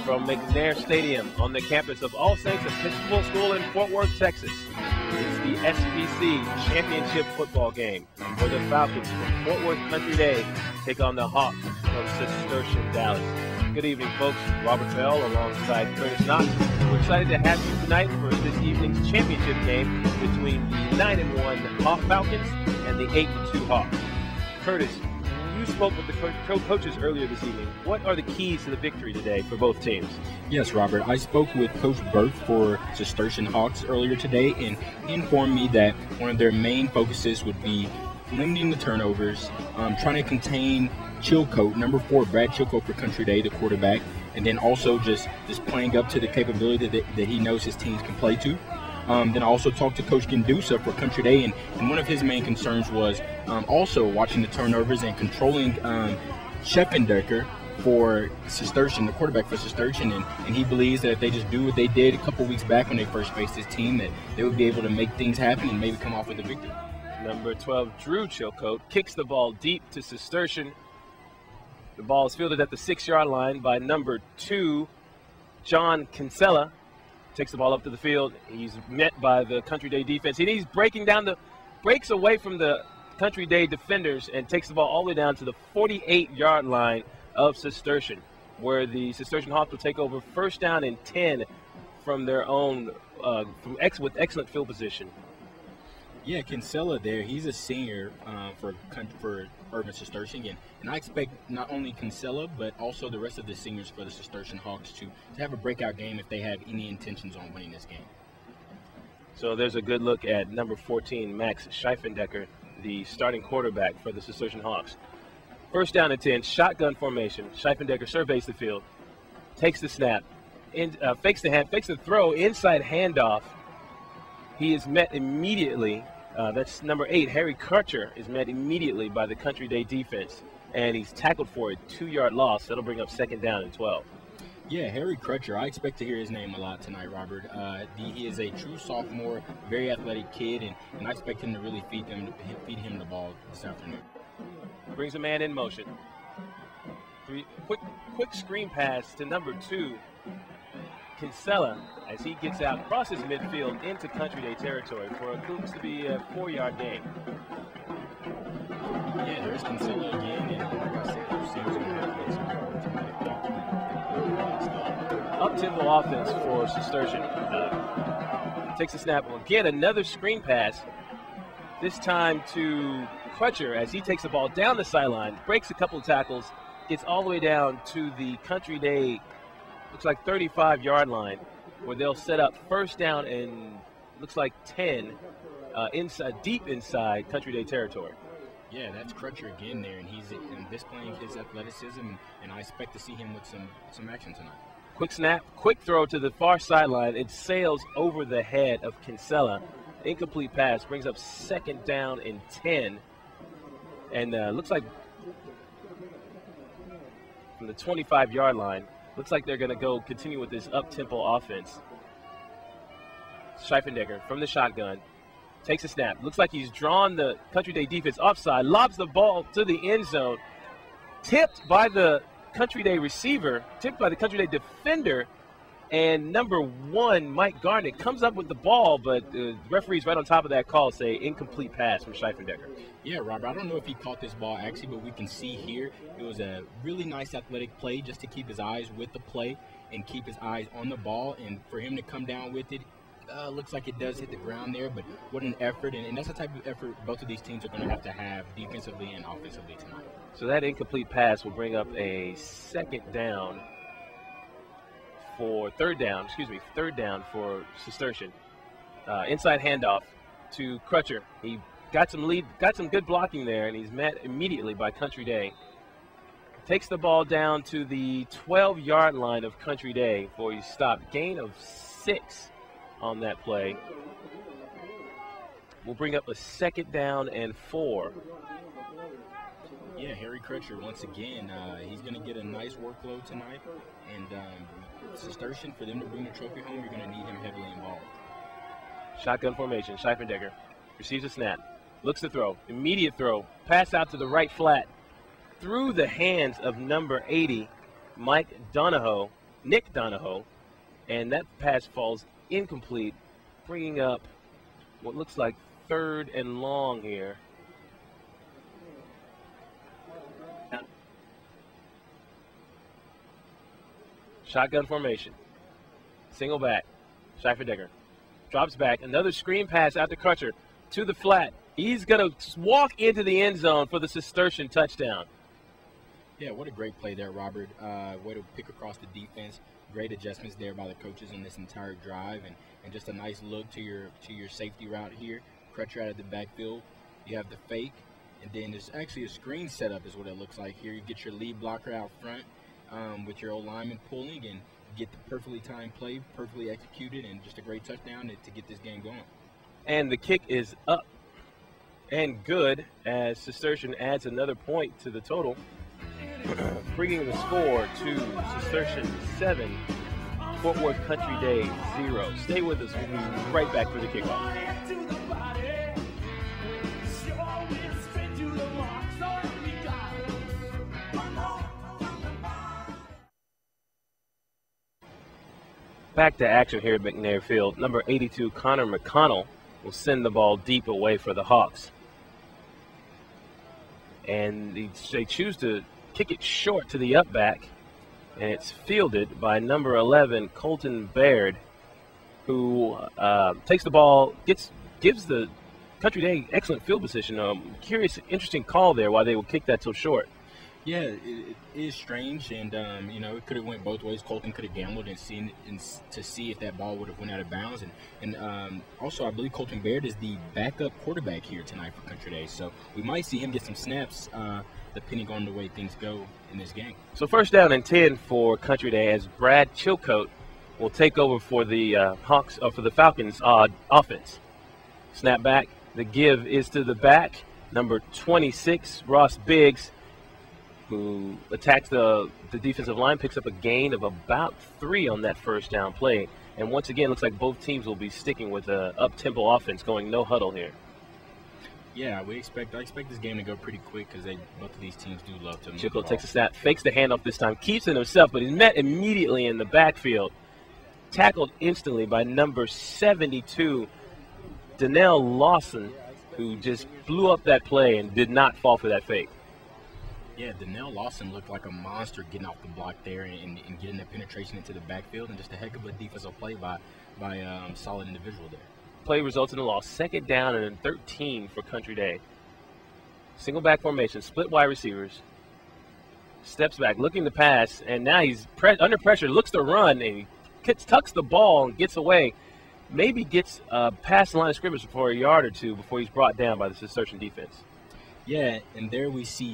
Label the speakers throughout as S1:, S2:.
S1: from McNair Stadium on the campus of All Saints Episcopal School in Fort Worth, Texas. It's the SPC championship football game where the Falcons from Fort Worth Country Day take on the Hawks of Cistercian, Dallas. Good evening, folks. Robert Bell alongside Curtis Knox. We're excited to have you tonight for this evening's championship game between the 9-1 Falcons and the 8-2 Hawks. Curtis, you spoke with the coaches earlier this evening. What are the keys to the victory today for both teams?
S2: Yes, Robert. I spoke with Coach Burke for Cistercian Hawks earlier today, and he informed me that one of their main focuses would be limiting the turnovers, trying to contain Chilcote, number 4, Brad Chilcote for Country Day, the quarterback, and then also just playing up to the capability that he knows his teams can play to. Then I also talked to Coach Gendusa for Country Day, and one of his main concerns was also watching the turnovers and controlling Scheffendecker for Cistercian, the quarterback for Cistercian, and he believes that if they just do what they did a couple weeks back when they first faced his team, that they would be able to make things happen and maybe come off with a victory.
S1: Number 12, Drew Chilcote, kicks the ball deep to Cistercian. The ball is fielded at the 6-yard line by number 2, John Kinsella. Takes the ball up to the field. He's met by the Country Day defense. He's breaks away from the Country Day defenders and takes the ball all the way down to the 48-yard line of Cistercian, where the Cistercian Hawks will take over first down and 10 from their own, with excellent field position.
S2: Yeah, Kinsella there, he's a senior for Urban Cistercian, and I expect not only Kinsella, but also the rest of the seniors for the Cistercian Hawks to have a breakout game if they have any intentions on winning this game.
S1: So there's a good look at number 14, Max Scheffendecker, the starting quarterback for the Cistercian Hawks. First down and 10, shotgun formation. Scheffendecker surveys the field, takes the snap, fakes the throw, inside handoff. He is met immediately. That's number 8, Harry Crutcher, is met immediately by the Country Day defense, and he's tackled for a 2-yard loss. That'll bring up second down and 12.
S2: Yeah, Harry Crutcher, I expect to hear his name a lot tonight, Robert. He is a true sophomore, very athletic kid, and I expect him to really feed him the ball this afternoon.
S1: Brings a man in motion. Quick screen pass to number 2, Kinsella, as he gets out, crosses midfield into Country Day territory for what looks to be a 4-yard gain.
S2: Yeah, there's Kinsella again, and like I said, those teams are going to play some
S1: Up-tempo offense for Cistercian. Takes a snap. Again, another screen pass, this time to Crutcher as he takes the ball down the sideline, breaks a couple of tackles, gets all the way down to the Country Day, looks like 35-yard line, where they'll set up first down and looks like 10 deep inside Country Day territory.
S2: Yeah, that's Crutcher again there, and he's displaying his athleticism, and I expect to see him with some action tonight.
S1: Quick snap, quick throw to the far sideline. It sails over the head of Kinsella. Incomplete pass brings up second down and 10, and looks like from the 25-yard line. Looks like they're going to continue with this up-tempo offense. Scheffendecker from the shotgun takes a snap. Looks like he's drawn the Country Day defense offside, lobs the ball to the end zone, tipped by the Country Day receiver, tipped by the Country Day defender, and number 1, Mike Garnett, comes up with the ball, but the referees right on top of that call say incomplete pass from Scheffendecker.
S2: Yeah, Robert, I don't know if he caught this ball actually, but we can see here it was a really nice athletic play just to keep his eyes with the play and keep his eyes on the ball, and for him to come down with it, looks like it does hit the ground there, but what an effort, and that's the type of effort both of these teams are going to have defensively and offensively tonight.
S1: So that incomplete pass will bring up a third down for Cistercian. Inside handoff to Crutcher. He got some good blocking there, and he's met immediately by Country Day. Takes the ball down to the 12-yard line of Country Day before he stopped. Gain of 6 on that play. We'll bring up a second down and 4.
S2: Yeah, Harry Crutcher, once again, he's going to get a nice workload tonight. And Cistercian, for them to bring the trophy home, you're going to need him heavily involved.
S1: Shotgun formation, Scheffendecker receives a snap, looks to throw, immediate throw, pass out to the right flat, through the hands of number 80, Mike Donahoe, Nick Donahoe, and that pass falls incomplete, bringing up what looks like 3rd and long here. Shotgun formation. Single back. Scheiferdegger drops back. Another screen pass out to Crutcher to the flat. He's going to walk into the end zone for the Cistercian touchdown.
S2: Yeah, what a great play there, Robert. Way to pick across the defense. Great adjustments there by the coaches on this entire drive, and just a nice look to your safety route here. Crutcher out of the backfield. You have the fake, and then there's actually a screen setup is what it looks like here. You get your lead blocker out front with your old lineman pulling, and get the perfectly timed play, perfectly executed, and just a great touchdown to get this game going. And
S1: the kick is up and good as Cistercian adds another point to the total, bringing the score to Cistercian 7, Fort Worth Country Day 0. Stay with us. We'll be right back for the kickoff. Back to action here at McNair Field. Number 82, Connor McConnell, will send the ball deep away for the Hawks. And they choose to kick it short to the up back, and it's fielded by number 11, Colton Baird, who takes the ball, gives the Country Day excellent field position. Curious, interesting call there why they would kick that so short.
S2: Yeah, it is strange, and it could have went both ways. Colton could have gambled and seen to see if that ball would have went out of bounds, and also I believe Colton Baird is the backup quarterback here tonight for Country Day, so we might see him get some snaps depending on the way things go in this game.
S1: So 1st down and 10 for Country Day as Brad Chilcote will take over for the for the Falcons offense. Snap back, the give is to the back, number 26, Ross Biggs, who attacks the defensive line, picks up a gain of about 3 on that 1st down play. And once again, looks like both teams will be sticking with an up-tempo offense, going no huddle here.
S2: Yeah, I expect this game to go pretty quick because both of these teams do love to move.
S1: Chico takes a snap, fakes the handoff this time, keeps it himself, but he's met immediately in the backfield. Tackled instantly by number 72, Donnell Lawson, who just blew up that play and did not fall for that fake.
S2: Yeah, Donnell Lawson looked like a monster getting off the block there and getting that penetration into the backfield, and just a heck of a defensive play by a solid individual there.
S1: Play results in a loss. 2nd down and 13 for Country Day. Single back formation, split wide receivers. Steps back, looking to pass, and now he's under pressure, looks to run, and he tucks the ball and gets away. Maybe gets past the line of scrimmage for a yard or two before he's brought down by the Cistercian defense.
S2: Yeah, and there we see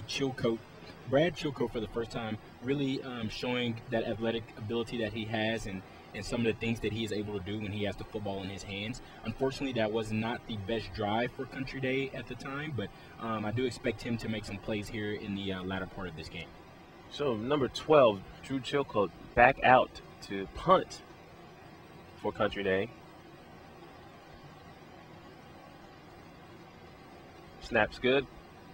S2: Brad Chilcote for the first time, really showing that athletic ability that he has and some of the things that he is able to do when he has the football in his hands. Unfortunately, that was not the best drive for Country Day at the time, but I do expect him to make some plays here in the latter part of this game.
S1: So number 12, Drew Chilcote, back out to punt for Country Day. Snap's good.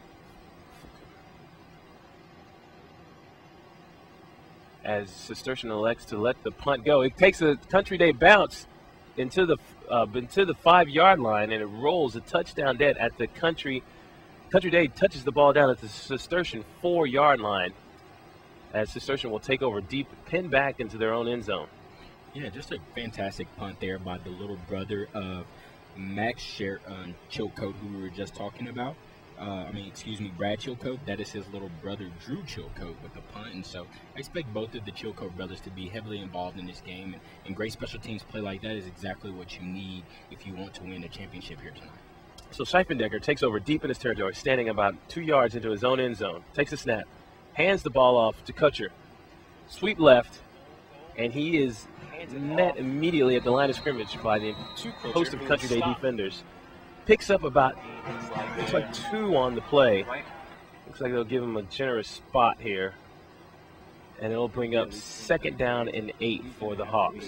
S1: As Cistercian elects to let the punt go. It takes a Country Day bounce into the 5-yard line, and it rolls a touchdown dead at the Country Day touches the ball down at the Cistercian 4-yard line, as Cistercian will take over deep, pin back into their own end zone.
S2: Yeah, just a fantastic punt there by the little brother of Max Chilcote, who we were just talking about. Brad Chilcote. That is his little brother, Drew Chilcote, with the punt. And so I expect both of the Chilcote brothers to be heavily involved in this game. And great special teams play like that is exactly what you need if you want to win a championship here tonight.
S1: So Scheiferdegger takes over deep in his territory, standing about 2 yards into his own end zone. Takes a snap, hands the ball off to Kutcher. Sweep left, and he is met immediately at the line of scrimmage by the host of Country Day defenders. Picks up about, looks like 2 on the play. Looks like they'll give him a generous spot here. And it'll bring up 2nd down and 8 for the Hawks.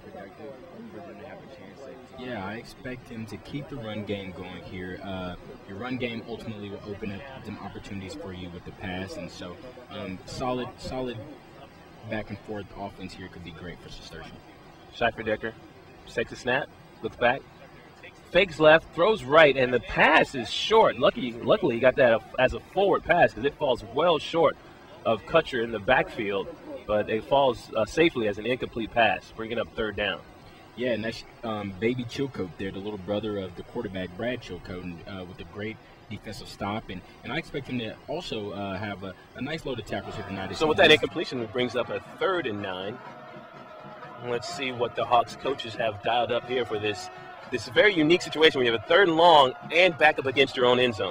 S2: Yeah, I expect him to keep the run game going here. Your run game ultimately will open up some opportunities for you with the pass. And so solid back and forth offense here could be great for Cistercian.
S1: Schifferdecker takes a snap, looks back, fakes left, throws right, and the pass is short. Luckily, he got that as a forward pass because it falls well short of Kutcher in the backfield, but it falls safely as an incomplete pass, bringing up third down.
S2: Yeah, and that's baby Chilcote there, the little brother of the quarterback, Brad Chilcote, with a great defensive stop. And I expect him to also have a nice load of tackles here tonight.
S1: So with that incompletion, it brings up a 3rd and 9. Let's see what the Hawks coaches have dialed up here for this very unique situation where you have a 3rd and long and back up against your own end zone.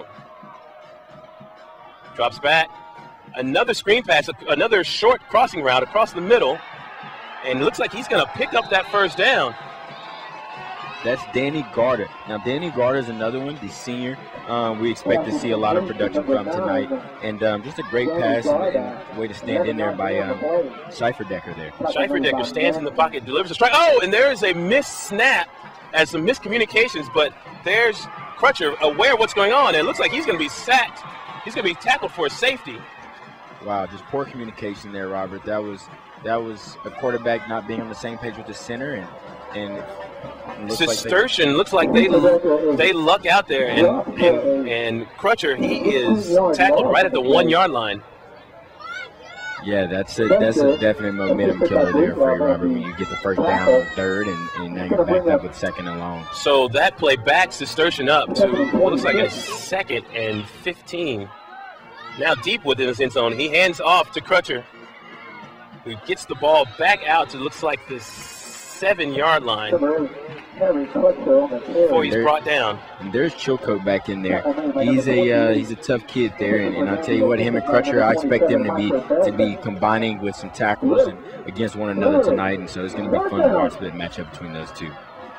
S1: Drops back. Another screen pass, another short crossing route across the middle. And it looks like he's going to pick up that first down.
S3: That's Danny Garter. Now, Danny Garter is another one, the senior. We expect to see a lot of production from tonight. And just a great pass and way to stand in there by Schifferdecker there.
S1: Schifferdecker stands in the pocket, delivers a strike. Oh, and there is a missed snap and some miscommunications, but there's Crutcher aware of what's going on. And it looks like he's going to be sacked. He's going to be tackled for a safety.
S3: Wow, just poor communication there, Robert. That was a quarterback not being on the same page with the center, and
S1: Cistercian looks like they luck out there, and Crutcher, he is tackled right at the 1-yard line.
S3: Yeah, that's a definite momentum killer there for you, Robert, when you get the first down on 3rd and now you're backed up with 2nd and long.
S1: So that play backs Cistercian up to what looks like a 2nd and 15. Now deep within his end zone, he hands off to Crutcher, who gets the ball back out to looks like the 7-yard line before he's brought down.
S3: And there's Chilcote back in there. He's a tough kid there, and I'll tell you what, him and Crutcher, I expect them to be combining with some tackles and against one another tonight, and so it's going to be fun to watch that matchup between those two.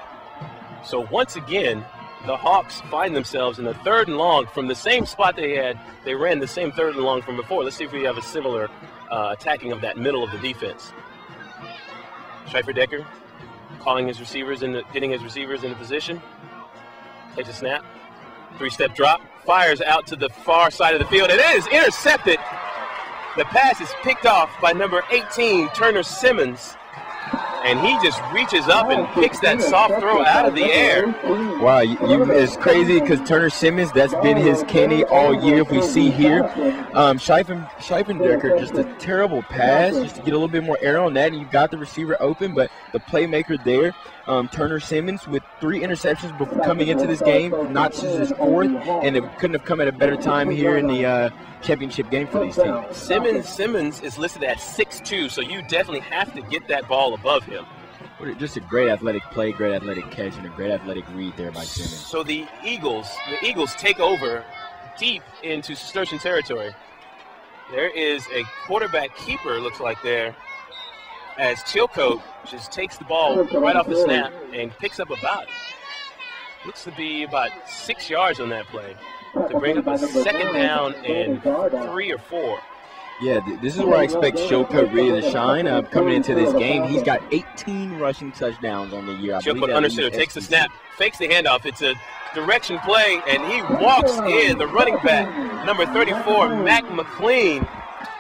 S1: So once again, the Hawks find themselves in a 3rd and long from the same spot they had. They ran the same 3rd and long from before. Let's see if we have a similar attacking of that middle of the defense. Schifferdecker calling his receivers and getting his receivers into position. Takes a snap. 3-step drop. Fires out to the far side of the field. It is intercepted. The pass is picked off by number 18, Turner Simmons. And he just reaches up and picks that soft throw out of the air.
S3: Wow, it's crazy because Turner Simmons, that's been his candy all year. If we see here, Schifferdecker, just a terrible pass, just to get a little bit more air on that, and you got the receiver open, but the playmaker there, Turner Simmons, with 3 interceptions before coming into this game, notches his 4th, and it couldn't have come at a better time here in the championship game for these teams.
S1: Simmons is listed at 6'2", so you definitely have to get that ball above him.
S3: Just a great athletic play, great athletic catch, and a great athletic read there by Simmons.
S1: So the Eagles take over deep into Cistercian territory. There is a quarterback keeper, looks like there, as Chilcote just takes the ball right off the snap and picks up looks to be about 6 yards on that play to bring up a 2nd down and 3 or 4.
S3: Yeah, this is where I expect Chilcote really to shine. Coming into this game, he's got 18 rushing touchdowns on the year.
S1: Chilcote understood, takes the snap, fakes the handoff. It's a direction play, and he walks in, the running back, number 34, Mac McLean,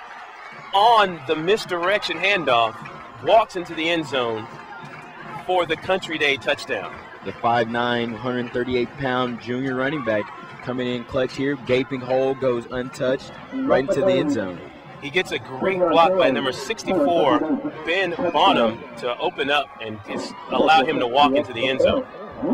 S1: on the misdirection handoff, walks into the end zone for the Country Day touchdown.
S3: The 5'9", 138-pound junior running back coming in clutch here. Gaping hole goes untouched right into the end zone.
S1: He gets a great block by number 64, Ben Bonham, to open up and allow him to walk into the end zone.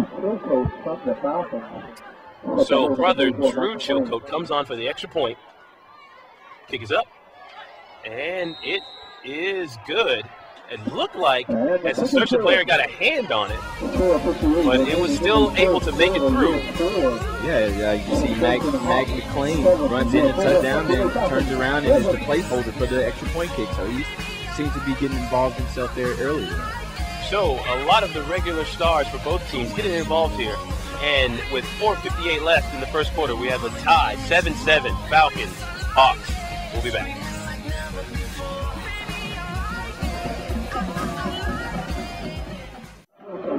S1: So brother Drew Chilcote comes on for the extra point. Kick is up, and it is good. It looked like as a Cistercian player got a hand on it, but it was still able to make it through.
S3: Yeah, you see Mac McLean runs in a touchdown, then turns around and is the placeholder for the extra point kick. So he seems to be getting involved himself there early.
S1: So a lot of the regular stars for both teams getting involved here. And with 4:58 left in the first quarter, we have a tie, 7-7, Falcons, Hawks. We'll be back.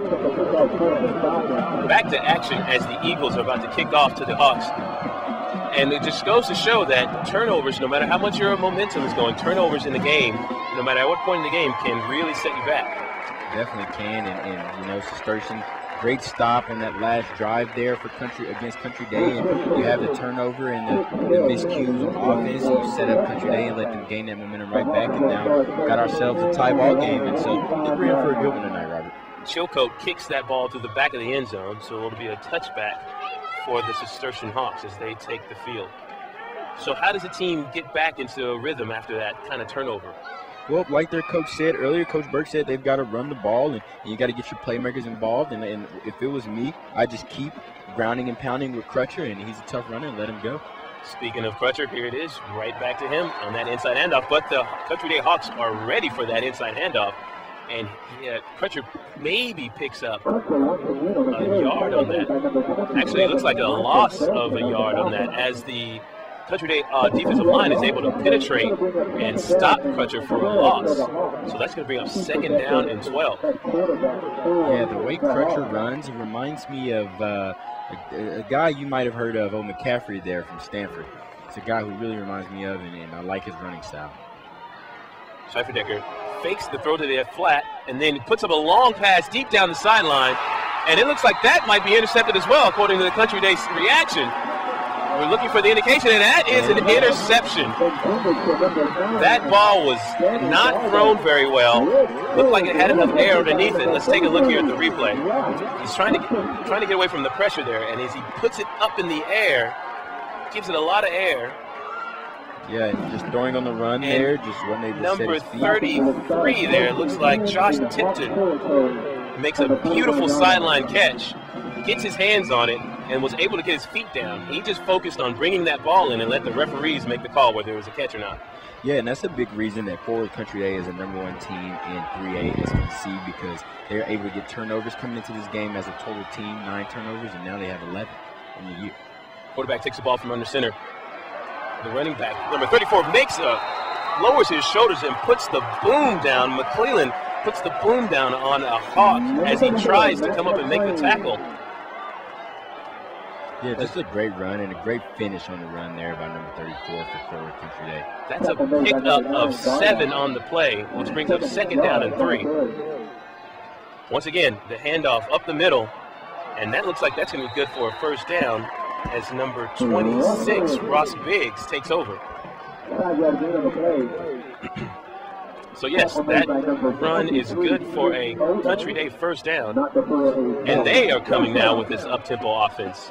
S1: Back to action as the Eagles are about to kick off to the Hawks. And it just goes to show that turnovers, no matter how much your momentum is going, turnovers in the game, no matter at what point in the game, can really set you back.
S3: Definitely can, and you know, Cistercian, great stop on that last drive there for against Country Day, and you have the turnover and the miscues on offense, and you set up Country Day and let them gain that momentum right back, and now got ourselves a tie ball game, and so I think we're in for a good one tonight, Robert.
S1: Chilcote kicks that ball to the back of the end zone, so it'll be a touchback for the Cistercian Hawks as they take the field. So how does the team get back into a rhythm after that kind of turnover?
S3: Well, like their coach said earlier, Coach Burke said they've got to run the ball, and you got to get your playmakers involved. And if it was me, I just keep grounding and pounding with Crutcher, and he's a tough runner, and let him go.
S1: Speaking of Crutcher, here it is, right back to him on that inside handoff. But the Country Day Hawks are ready for that inside handoff, and Crutcher maybe picks up a yard on that. Actually, it looks like a loss of a yard on that as the Country Day defensive line is able to penetrate and stop Crutcher for a loss. So that's going to bring up 2nd down and 12.
S3: Yeah, the way Crutcher runs, it reminds me of a guy you might have heard of, McCaffrey there from Stanford. It's a guy who really reminds me of, and I like his running style.
S1: Scheiferdecke fakes the throw to the flat and then puts up a long pass deep down the sideline. And it looks like that might be intercepted as well, according to the Country Day reaction. We're looking for the indication, and that is an interception. That ball was not thrown very well. Looked like it had enough air underneath it. Let's take a look here at the replay. He's trying to get away from the pressure there, and as he puts it up in the air, gives it a lot of air.
S3: Yeah, just throwing on the run and there, just when they just
S1: number 33 there, it looks like Josh Tipton makes a beautiful sideline catch, gets his hands on it, and was able to get his feet down. He just focused on bringing that ball in and let the referees make the call whether it was a catch or not.
S3: Yeah, and that's a big reason that Forward Country Day is the #1 team in 3A SPC, because they're able to get turnovers coming into this game as a total team, 9 turnovers, and now they have 11 in the year.
S1: Quarterback takes the ball from under center. The running back, number 34, lowers his shoulders and puts the boom down. McClellan puts the boom down on a Hawk as he tries to come up and make the tackle.
S3: Yeah, just a great run and a great finish on the run there by number 34 for Forward Country Day.
S1: That's a pickup of 7 on the play, which brings up 2nd down and 3. Once again, the handoff up the middle, and that looks like that's going to be good for a 1st down as number 26, Ross Biggs, takes over. So yes, that run is good for a Country Day 1st down, and they are coming now with this up-tempo offense.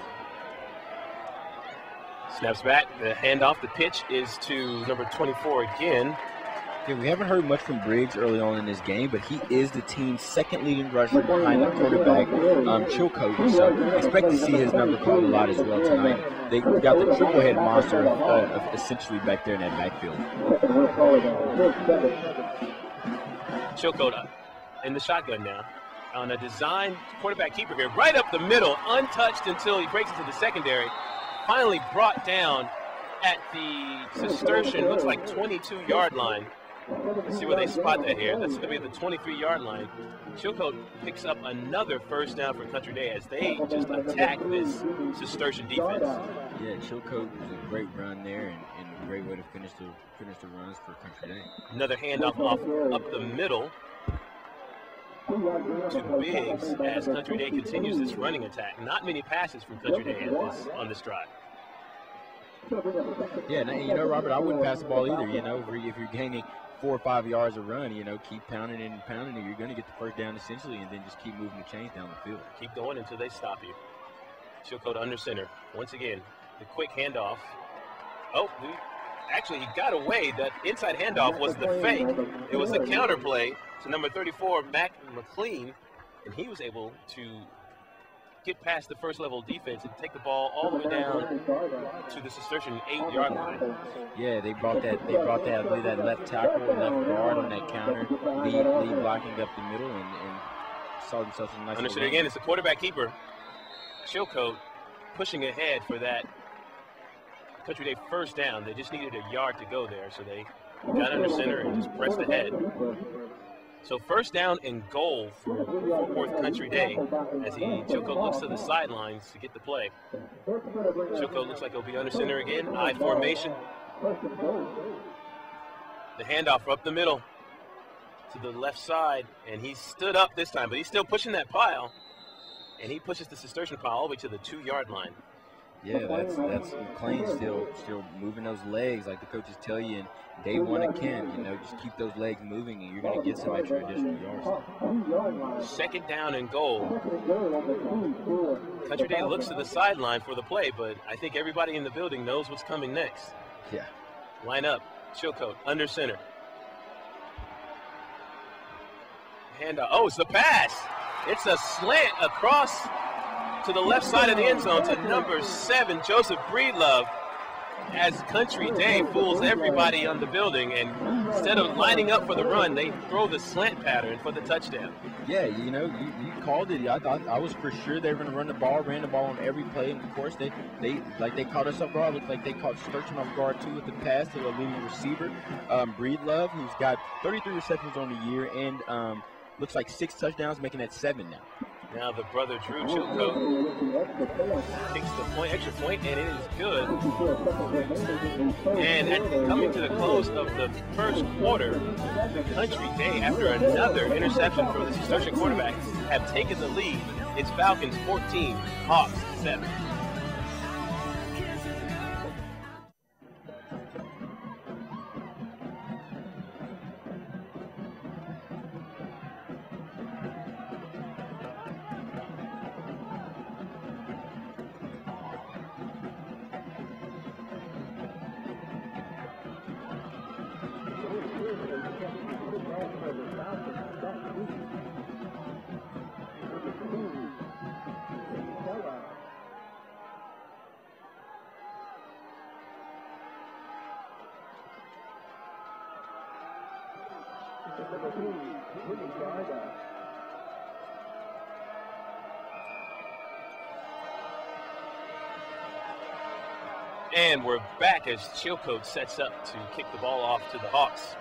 S1: Snaps back, the handoff, the pitch is to number 24 again.
S3: Yeah, we haven't heard much from Briggs early on in this game, but he is the team's 2nd leading rusher behind the quarterback, Chilcote. So expect to see his number called a lot as well tonight. They got the triple-head monster essentially back there in that backfield.
S1: Chilcote in the shotgun now on a design quarterback keeper here, right up the middle, untouched until he breaks into the secondary. Finally brought down at the Cistercian, looks like 22-yard line. Let's see where they spot that here. That's going to be the 23-yard line. Chilcote picks up another 1st down for Country Day as they just attack this Cistercian defense.
S3: Yeah, Chilcote was a great run there and a great way to finish the runs for Country Day.
S1: Another handoff up the middle to Biggs as Country Day continues this running attack. Not many passes from Country Day on this drive.
S3: Yeah, and you know, Robert, I wouldn't pass the ball either. You know, if you're gaining 4 or 5 yards a run, you know, keep pounding it and pounding it. You're going to get the 1st down essentially, and then just keep moving the chains down the field.
S1: Keep going until they stop you. Chilcote under center. Once again, the quick handoff. Oh, actually, he got away. That inside handoff was the fake. It was the counter play to number 34, Mac McLean, and he was able to get past the 1st level defense and take the ball all the way down to the Cistercian 8-yard line.
S3: Yeah, they brought that I believe that left tackle, left guard on that counter, lead blocking up the middle and saw themselves a nice.
S1: Understood again, it's the quarterback keeper, Chilcote, pushing ahead for that Country Day 1st down. They just needed a yard to go there, so they got under center and just pressed ahead. So first down and goal for Fort Worth Country Day as Chilcote looks to the sidelines to get the play. Chilcote looks like he'll be under center again. I formation. The handoff up the middle to the left side, and he stood up this time, but he's still pushing that pile, and he pushes the Cistercian pile all the way to the 2-yard line.
S3: Yeah, that's McLean still moving those legs like the coaches tell you in day 1 at camp. You know, just keep those legs moving, and you're going to get some extra additional yards.
S1: Second down and goal. Country Day looks to the sideline for the play, but I think everybody in the building knows what's coming next.
S3: Yeah.
S1: Line up. Chilcote under center. Handoff. Oh, it's the pass. It's a slant across to the left side of the end zone to number 7, Joseph Breedlove, as Country Day fools everybody on the building, and instead of lining up for the run, they throw the slant pattern for the touchdown.
S3: Yeah, you know, you called it. I was for sure they were going to run the ball, ran the ball on every play, and of course they caught us off guard. Looked like they caught Cistercian off guard too with the pass to the leading receiver, Breedlove, who's got 33 receptions on the year and looks like 6 touchdowns, making that 7 now.
S1: Now the brother Drew Chilcote takes the extra point, and it is good. And coming to the close of the first quarter, Country Day, after another interception from the Cistercian quarterback, have taken the lead. It's Falcons 14, Hawks 7. And we're back as Chilcote sets up to kick the ball off to the Hawks.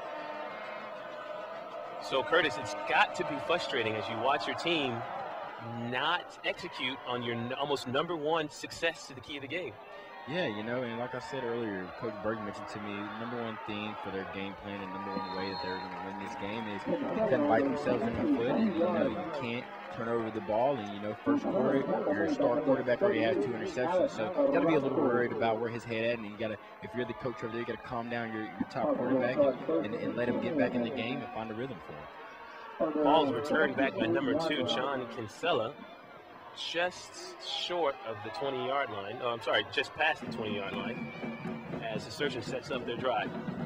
S1: So, Curtis, it's got to be frustrating as you watch your team not execute on your almost number 1 success to the key of the game.
S3: Yeah, you know, and like I said earlier, Coach Berg mentioned to me, number 1 theme for their game plan and number 1 way that they're going to win this game is they can bite themselves in the foot, and, you know, you can't turn over the ball. And, you know, first quarter, your star quarterback already has 2 interceptions, so you got to be a little worried about where his head at, and you got to, if you're the coach over there, you got to calm down your top quarterback and let him get back in the game and find a rhythm for him.
S1: Ball's returned back by number 2, John Kinsella, just short of the 20-yard line. Oh, I'm sorry, just past the 20-yard line as Cistercian sets up their drive.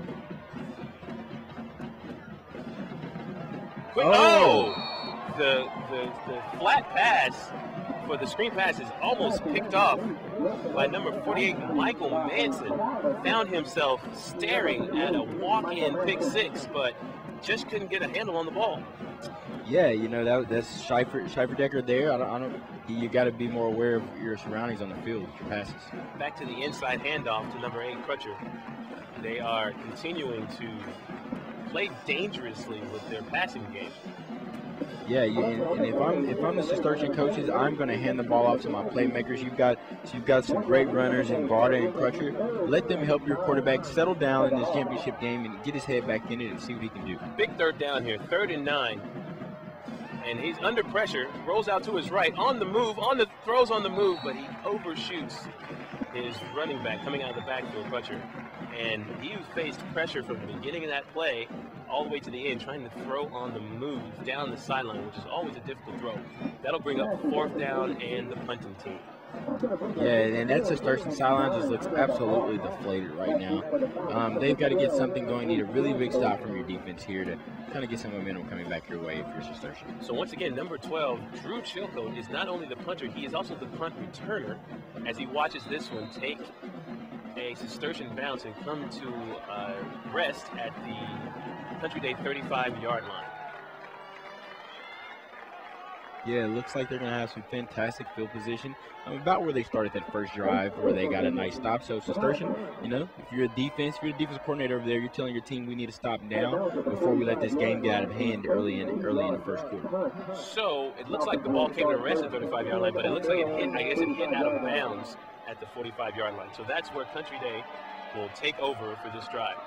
S1: Quick, the flat pass for the screen pass is almost picked off by number 48, Michael Manson. Found himself staring at a walk-in pick 6, but just couldn't get a handle on the ball.
S3: Yeah, you know, that's Schiffer-Decker there. You got to be more aware of your surroundings on the field with your passes.
S1: Back to the inside handoff to number 8, Crutcher. They are continuing to play dangerously with their passing game.
S3: Yeah, and if I'm the Cistercian coaches, I'm going to hand the ball off to my playmakers. You've got some great runners in Barta and Crutcher. Let them help your quarterback settle down in this championship game and get his head back in it and see what he can do.
S1: Big third down here, 3rd and 9. And he's under pressure, rolls out to his right, on the move, throws on the move, but he overshoots his running back coming out of the backfield, Crutcher. And he faced pressure from the beginning of that play all the way to the end, trying to throw on the move down the sideline, which is always a difficult throw. That'll bring up 4th down and the punting team.
S3: Yeah, and that Cistercian sideline just looks absolutely deflated right now. They've got to get something going. Need a really big stop from your defense here to kind of get some momentum coming back your way if you're Cistercian.
S1: So once again, number 12, Drew Chilcote, is not only the punter, he is also the punt returner as he watches this one take a Cistercian bounce and come to rest at the Country Day 35-yard line.
S3: Yeah, it looks like they're going to have some fantastic field position. About where they started that first drive, where they got a nice stop. So, Cistercian, you know, if you're a defense coordinator over there, you're telling your team we need to stop now before we let this game get out of hand early in the first quarter.
S1: So it looks like the ball came to rest at the 35-yard line, but it looks like it hit. I guess it hit out of bounds at the 45-yard line. So that's where Country Day will take over for this drive.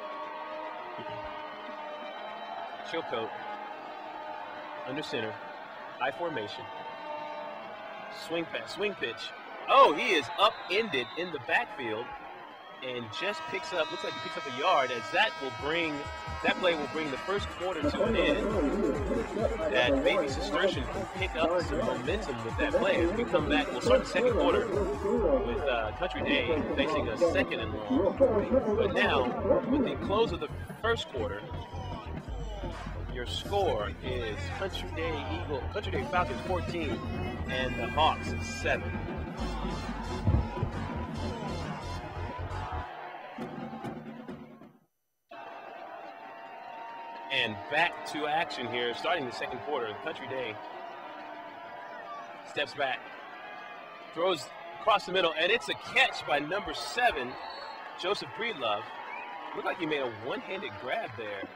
S1: Chilcote under center. High formation. Swing pass, swing pitch. Oh, he is upended in the backfield and just picks up, looks like he picks up a yard, as that play will bring the first quarter to an end. That maybe Cistercian can pick up some momentum with that play. As we come back, we'll start the second quarter with Country Day facing a second and long. But now, with the close of the first quarter, your score is Country Day Falcons 14 and the Hawks 7. And back to action here, starting the second quarter. Country Day steps back, throws across the middle, and it's a catch by number 7, Joseph Breedlove. Looked like he made a one-handed grab there.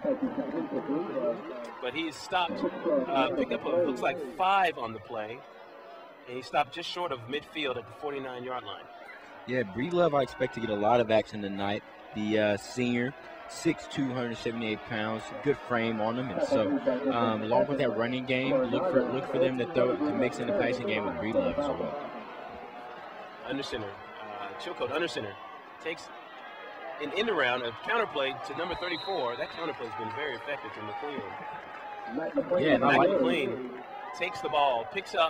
S1: But he's stopped, picked up, looks like 5 on the play, and he stopped just short of midfield at the 49-yard line.
S3: Yeah, Breedlove, I expect to get a lot of action tonight. The senior, 6'2", 278 pounds, good frame on him, and so along with that running game, look for them to mix in the passing game with Breedlove as well.
S1: Under center, Chilcote under center takes an end around, a counterplay to number 34. That counterplay has been very effective to McLean.
S3: Yeah,
S1: McLean takes the ball, picks up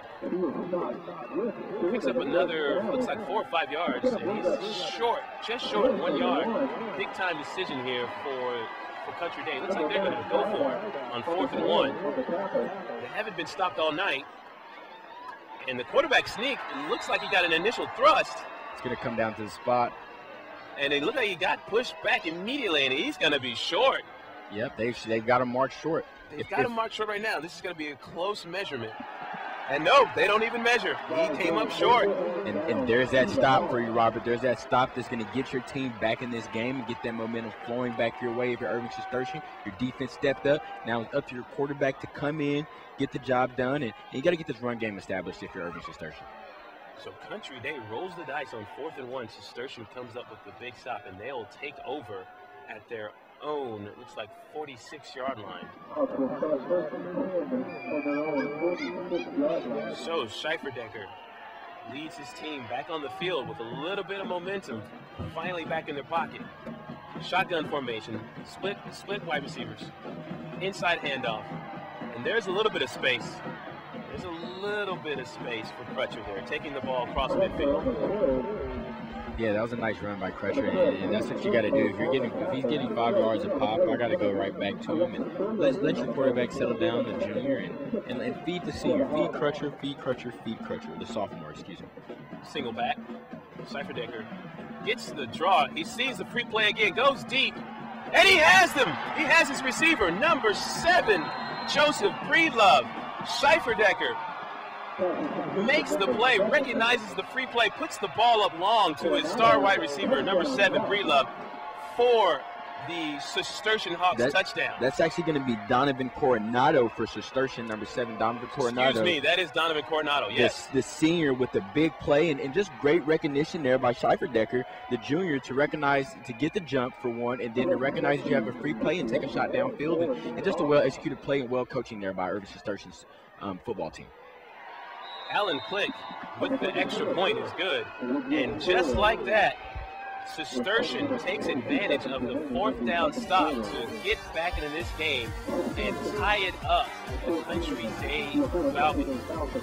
S1: another, looks like 4 or 5 yards, and he's short, just short of 1 yard. Big time decision here for Country Day. Looks like they're going to go for it on 4th and 1. They haven't been stopped all night, and the quarterback sneak, it looks like he got an initial thrust.
S3: It's going to come down to the spot.
S1: And it looked like he got pushed back immediately, and he's going to be short.
S3: Yep, they've got him marked short.
S1: They've got him marked short right now. This is going to be a close measurement. And no, they don't even measure. He came up short.
S3: And there's that stop for you, Robert. There's that stop that's going to get your team back in this game and get that momentum flowing back your way. If you're Irving Cistercian, your defense stepped up. Now it's up to your quarterback to come in, get the job done, and you got to get this run game established if you're Irving Cistercian.
S1: So Country Day rolls the dice on 4th and 1. Cistercian comes up with the big stop, and they'll take over at their own, it looks like 46-yard line. So Scheiferdecker leads his team back on the field with a little bit of momentum, finally back in their pocket. Shotgun formation, split wide receivers, inside handoff, and there's a little bit of space. There's a little bit of space for Crutcher there, taking the ball across midfield.
S3: Yeah, that was a nice run by Crutcher, and that's what you got to do. If he's getting 5 yards a pop, I got to go right back to him and let your quarterback settle down, the junior, and feed the senior. Feed Crutcher, feed Crutcher, feed Crutcher, the sophomore, excuse me.
S1: Single back, Scheiferdecker gets the draw. He sees the free play again, goes deep, and he has them. He has his receiver, number 7, Joseph Breedlove. Scheiferdecker makes the play, recognizes the free play, puts the ball up long to his star wide receiver, number 7, Breedlove, for the Cistercian Hawks touchdown.
S3: That's actually going to be Donovan Coronado for Cistercian, number 7, Donovan Coronado.
S1: Excuse me, that is Donovan Coronado, yes.
S3: The senior with the big play and just great recognition there by Scheiferdecker, the junior, to recognize, to get the jump for one, and then to recognize that you have a free play and take a shot downfield, and just a well-executed play and well-coaching there by Irving Cistercian's football team.
S1: Alan Click with the extra point is good, and just like that, Cistercian takes advantage of the 4th down stop to get back into this game and tie it up with the Country Day Falcons.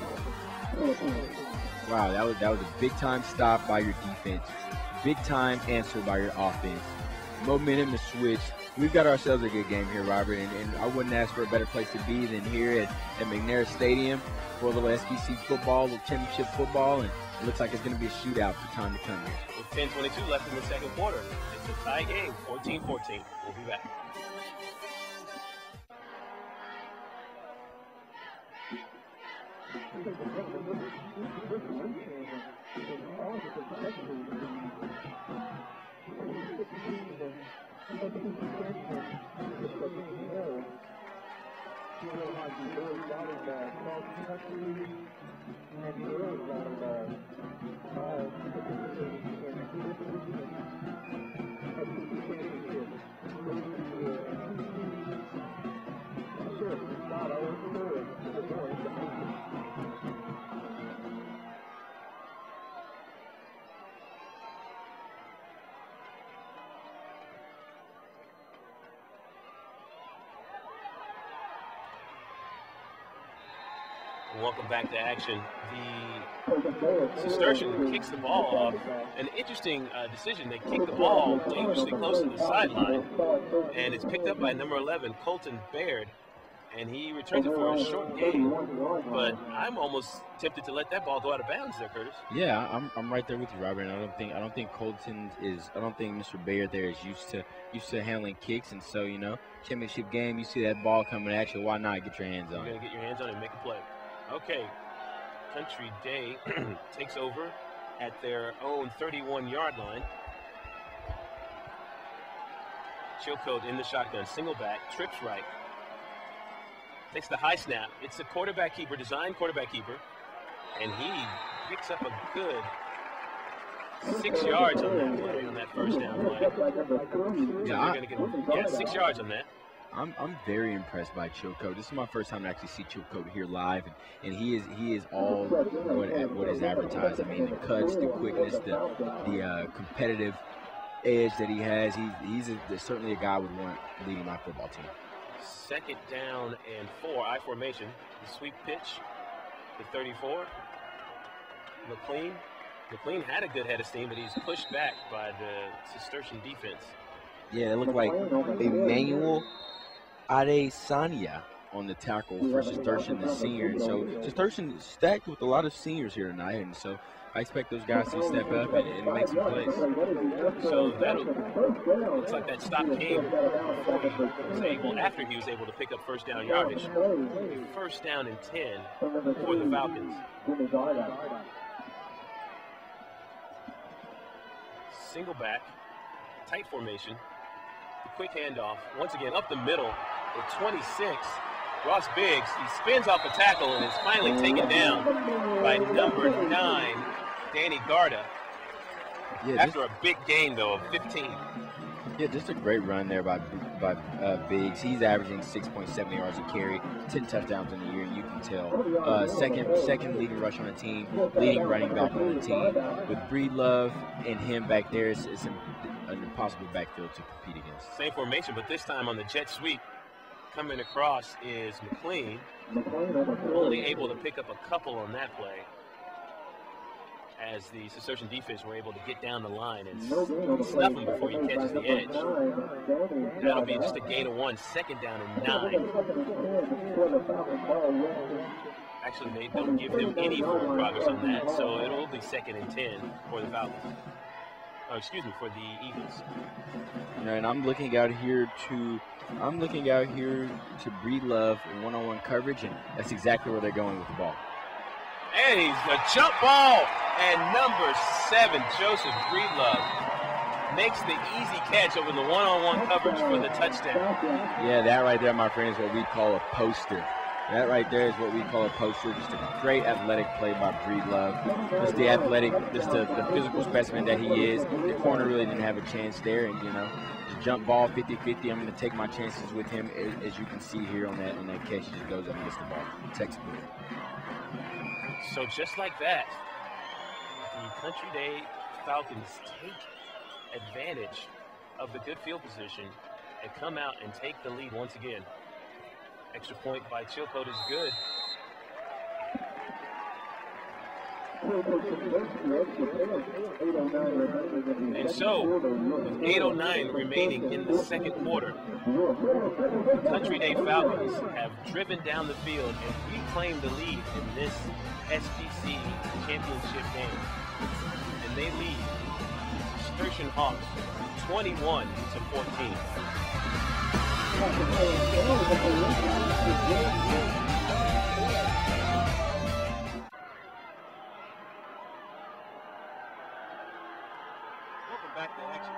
S3: Wow, that was a big-time stop by your defense. Big-time answer by your offense. Momentum is switched. We've got ourselves a good game here, Robert, and I wouldn't ask for a better place to be than here at McNair Stadium for a little SPC football, a little championship football, and it looks like it's going to be a shootout for time to come here.
S1: With 10:22 left in the second quarter, it's a tie game, 14-14. We'll be back. Welcome back to action. The Cistercian kicks the ball off. An interesting decision. They kick the ball dangerously close to the sideline, and it's picked up by number 11, Colton Baird, and he returns it for a short gain. But I'm almost tempted to let that ball go out of bounds there, Curtis.
S3: Yeah, I'm right there with you, Robert. And I don't think Colton is. I don't think Mr. Baird there is used to handling kicks, and so championship game, you see that ball coming at you. Why not get your hands on it?
S1: You're gonna get your hands on it and make a play. Okay, Country Day takes over at their own 31-yard line. Chilcote in the shotgun, single back, trips right. Takes the high snap. It's a quarterback keeper, designed quarterback keeper, and he picks up a good 6 yards on that play, on that first down play. Yeah, 6 yards on that.
S3: I'm very impressed by Chilcote. This is my first time to actually see Chilcote here live, and he is all what is advertised. I mean, the cuts, the quickness, the competitive edge that he has. He's certainly a guy I would want leading my football team.
S1: 2nd down and 4, I formation. The sweep pitch, the 34. McLean had a good head of steam, but he's pushed back by the Cistercian defense.
S3: Yeah, it looked like Emmanuel Adesanya on the tackle for Cistercian, the senior. And so Cistercian is stacked with a lot of seniors here tonight, and so I expect those guys to step up and make some plays.
S1: So that looks like that stop came after he was able to pick up first down yardage. 1st down and 10 for the Falcons. Single back, tight formation, the quick handoff, once again up the middle, at 26, Ross Biggs, he spins off a tackle and is finally taken down by number 9, Danny Garda, after a big gain, though, of 15.
S3: Yeah, just a great run there by Biggs. He's averaging 6.7 yards a carry, 10 touchdowns in the year, and you can tell. Second leading rush on the team, leading running back on the team. With Breedlove and him back there, it's an impossible backfield to compete against.
S1: Same formation, but this time on the jet sweep. Coming across is McLean, only able to pick up a couple on that play, as the Cistercian defense were able to get down the line and snuff him before he catches the edge. That'll be just a gain of 1, 2nd down and 9. Actually, they don't give him any forward progress on that, so it'll be 2nd and 10 for the Falcons. Oh, excuse me, for the Eagles.
S3: And I'm looking out here to Breedlove in one-on-one coverage, and that's exactly where they're going with the ball.
S1: And he's a jump ball, and number 7, Joseph Breedlove, makes the easy catch over the one-on-one coverage for the touchdown.
S3: Yeah, that right there, my friend, is what we call a poster. That right there is what we call a poster. Just a great athletic play by Breedlove. Just the athletic, just the physical specimen that he is. The corner really didn't have a chance there, and the jump ball 50-50. I'm going to take my chances with him, as you can see here on that catch. He just goes up and gets the ball. Textbook.
S1: So just like that, the Country Day Falcons take advantage of the good field position and come out and take the lead once again. Extra point by Chilcote is good. And so, with 8:09 remaining in the 2nd quarter, the Country Day Falcons have driven down the field and reclaimed the lead in this SPC championship game. And they lead Cistercian Hawks 21-14. welcome back to action.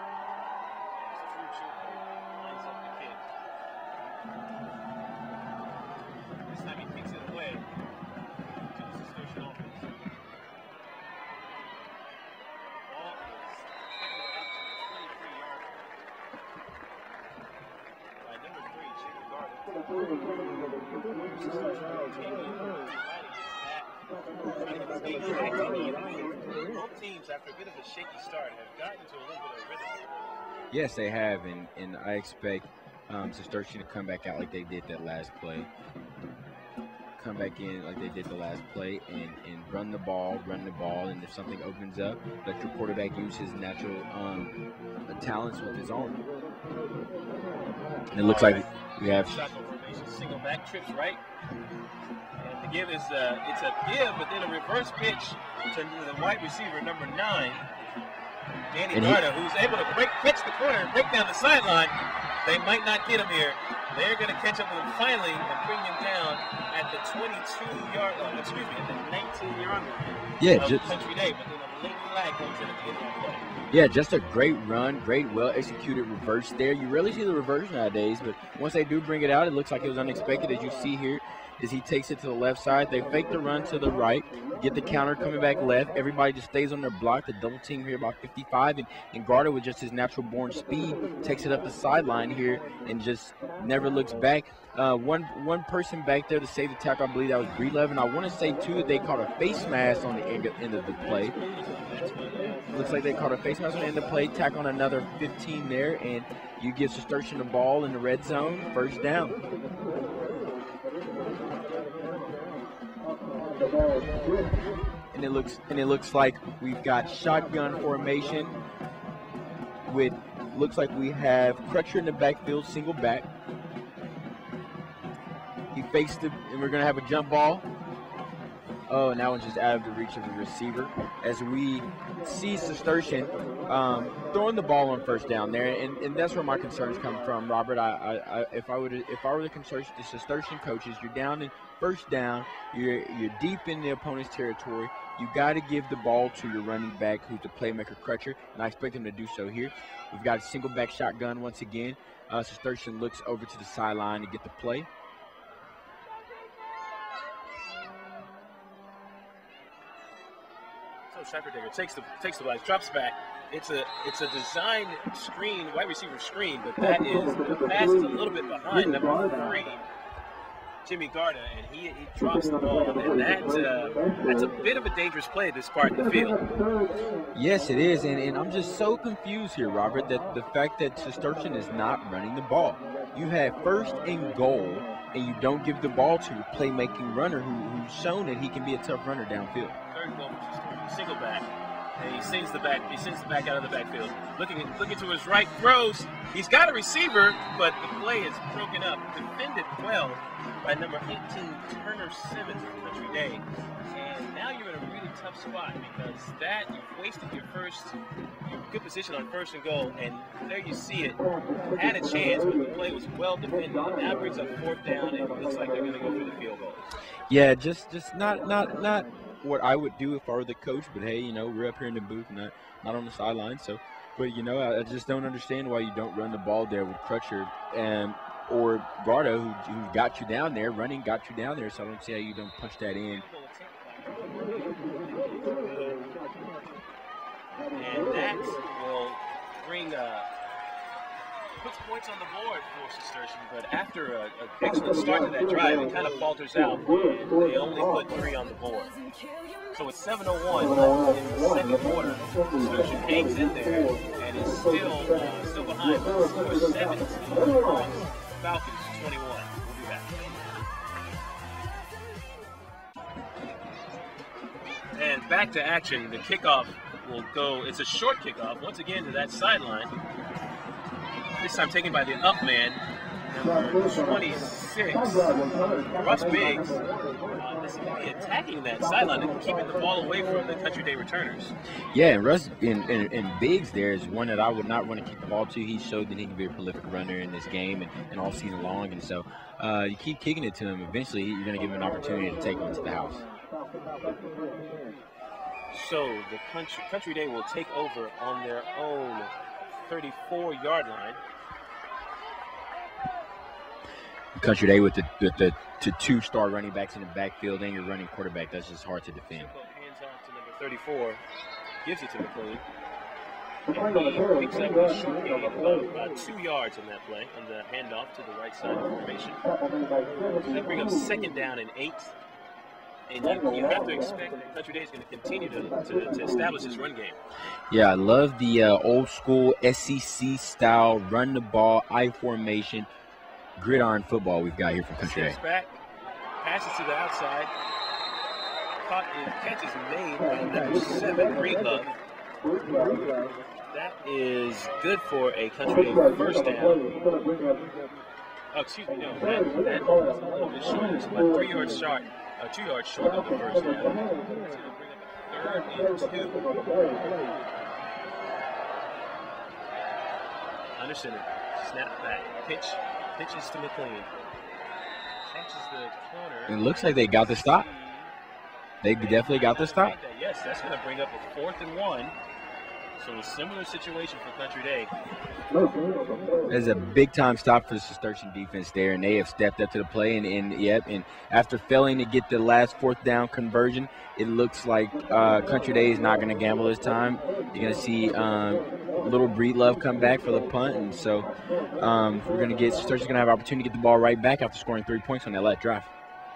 S1: Lines up the kick. This time he kicks it away to the Cistercian offense. Ball is headed up to the 23-yard line. By number 3, Jimmy Gardner. Both teams, after a bit of a shaky start, have gotten into a little bit of rhythm.
S3: Yes, they have, and I expect Cistercian to come back out like they did that last play. Come back in like they did the last play and run the ball, and if something opens up, let your quarterback use his natural talents with his arm. And it looks like we have
S1: shotgun formation, single back, trips right. And the give is it's a give, but then a reverse pitch to the wide receiver, number 9, Danny Garda, who's able to catch the corner and break down the sideline. They might not get him here. They're going to catch up with him finally and bring him down at the 22-yard line. Excuse me, at the 19-yard line.
S3: Yeah,
S1: just Country Day, but then a late flag comes in at the end of the play.
S3: Yeah, just a great run, great, well-executed reverse there. You rarely see the reverse nowadays, but once they do bring it out, it looks like it was unexpected, as you see here, as he takes it to the left side. They fake the run to the right, get the counter coming back left. Everybody just stays on their block. The double team here about 55, and Garda, with just his natural-born speed, takes it up the sideline here and just never looks back. One person back there to save the tackle, I believe that was Breedlove, and I want to say, too, that they caught a face mask on the end of the play. Looks like they caught a face mask on the end of the play, tack on another 15 there, and you give Cistercian the ball in the red zone, first down. And it looks like we've got shotgun formation with, looks like we have Crutcher in the backfield, single back. He fakes it, and we're going to have a jump ball. Oh, and that one's just out of the reach of the receiver. As we see Cistercian throwing the ball on first down there, and that's where my concerns come from, Robert. If I were the Cistercian coaches, you're down in first down, you're deep in the opponent's territory. You got to give the ball to your running back, who's the playmaker, Crutcher, and I expect him to do so here. We've got a single back shotgun once again. Cistercian looks over to the sideline to get the play.
S1: Scheiferdecker takes the blast, drops back. It's a design screen, wide receiver screen, but the pass is a little bit behind number 3, Jimmy Garda, and he drops the ball, and that's a bit of a dangerous play at this part of the field.
S3: Yes, it is, and I'm just so confused here, Robert, that the fact that Cistercian is not running the ball. You have first and goal, and you don't give the ball to your playmaking runner who's shown that he can be a tough runner downfield.
S1: Third goal, single back, and he sends the back out of the backfield. Looking to his right, throws. He's got a receiver, but the play is broken up. Defended well by number 18, Turner Simmons of Country Day. And now you're in a really tough spot because you've wasted your good position on first and goal, and there you see it. Had a chance, but the play was well defended. Now it brings up fourth down, and it looks like they're going to go for the field goal.
S3: Yeah, just not what I would do if I were the coach, but hey, we're up here in the booth, not on the sideline. So, but I just don't understand why you don't run the ball there with Crutcher or Garda, who got you down there, running got you down there. So I don't see how you don't punch that in.
S1: And that will bring puts points on the board for Cistercian, but after an excellent start to that drive, it kind of falters out, and they only put 3 on the board. So it's 7:01 in the second quarter. Cistercian hangs in there and is still behind. But score 17. Falcons 21. We'll be back. And back to action. The kickoff will go. It's a short kickoff once again to that sideline. This time taken by the up man, number 26, Russ Biggs. This is really attacking that sideline and keeping the ball away from the Country Day returners.
S3: Yeah, and Russ and Biggs there is one that I would not want to kick the ball to. He showed that he can be a prolific runner in this game and all season long, and so you keep kicking it to him. Eventually, you're going to give him an opportunity to take one to the house.
S1: So the Country Day will take over on their own 34-yard line.
S3: Country Day with the two-star running backs in the backfield and your running quarterback. That's just hard to defend.
S1: Hands off to number 34. Gives it to McLean. And he picks up a short gain of about 2 yards on that play on the handoff to the right side of the formation. So they bring up 2nd down and 8. And you have to expect that Country Day is going to continue to establish his run game.
S3: Yeah, I love the old school SEC style run the ball, I formation, gridiron football we've got here from Country Day.
S1: Steps back, passes to the outside. Catch is made by number 7, Breedlove. That is good for a Country Day first down. Oh, excuse me, no, that was a little bit short. It's about 3 yards short. 2 yards short of the first down. It's going to bring up a 3rd and 2. Anderson, snap back, pitches to McLean. Catches the corner.
S3: It looks like they got the stop. They definitely got the stop.
S1: Yes, that's going to bring up a 4th and 1. So a similar situation for Country Day.
S3: There's a big-time stop for the Cistercian defense there, and they have stepped up to the play. And after failing to get the last 4th down conversion, it looks like Country Day is not going to gamble this time. You're going to see little Breedlove come back for the punt, and so we're going to get Cistercian's going to have an opportunity to get the ball right back after scoring 3 points on that last drive.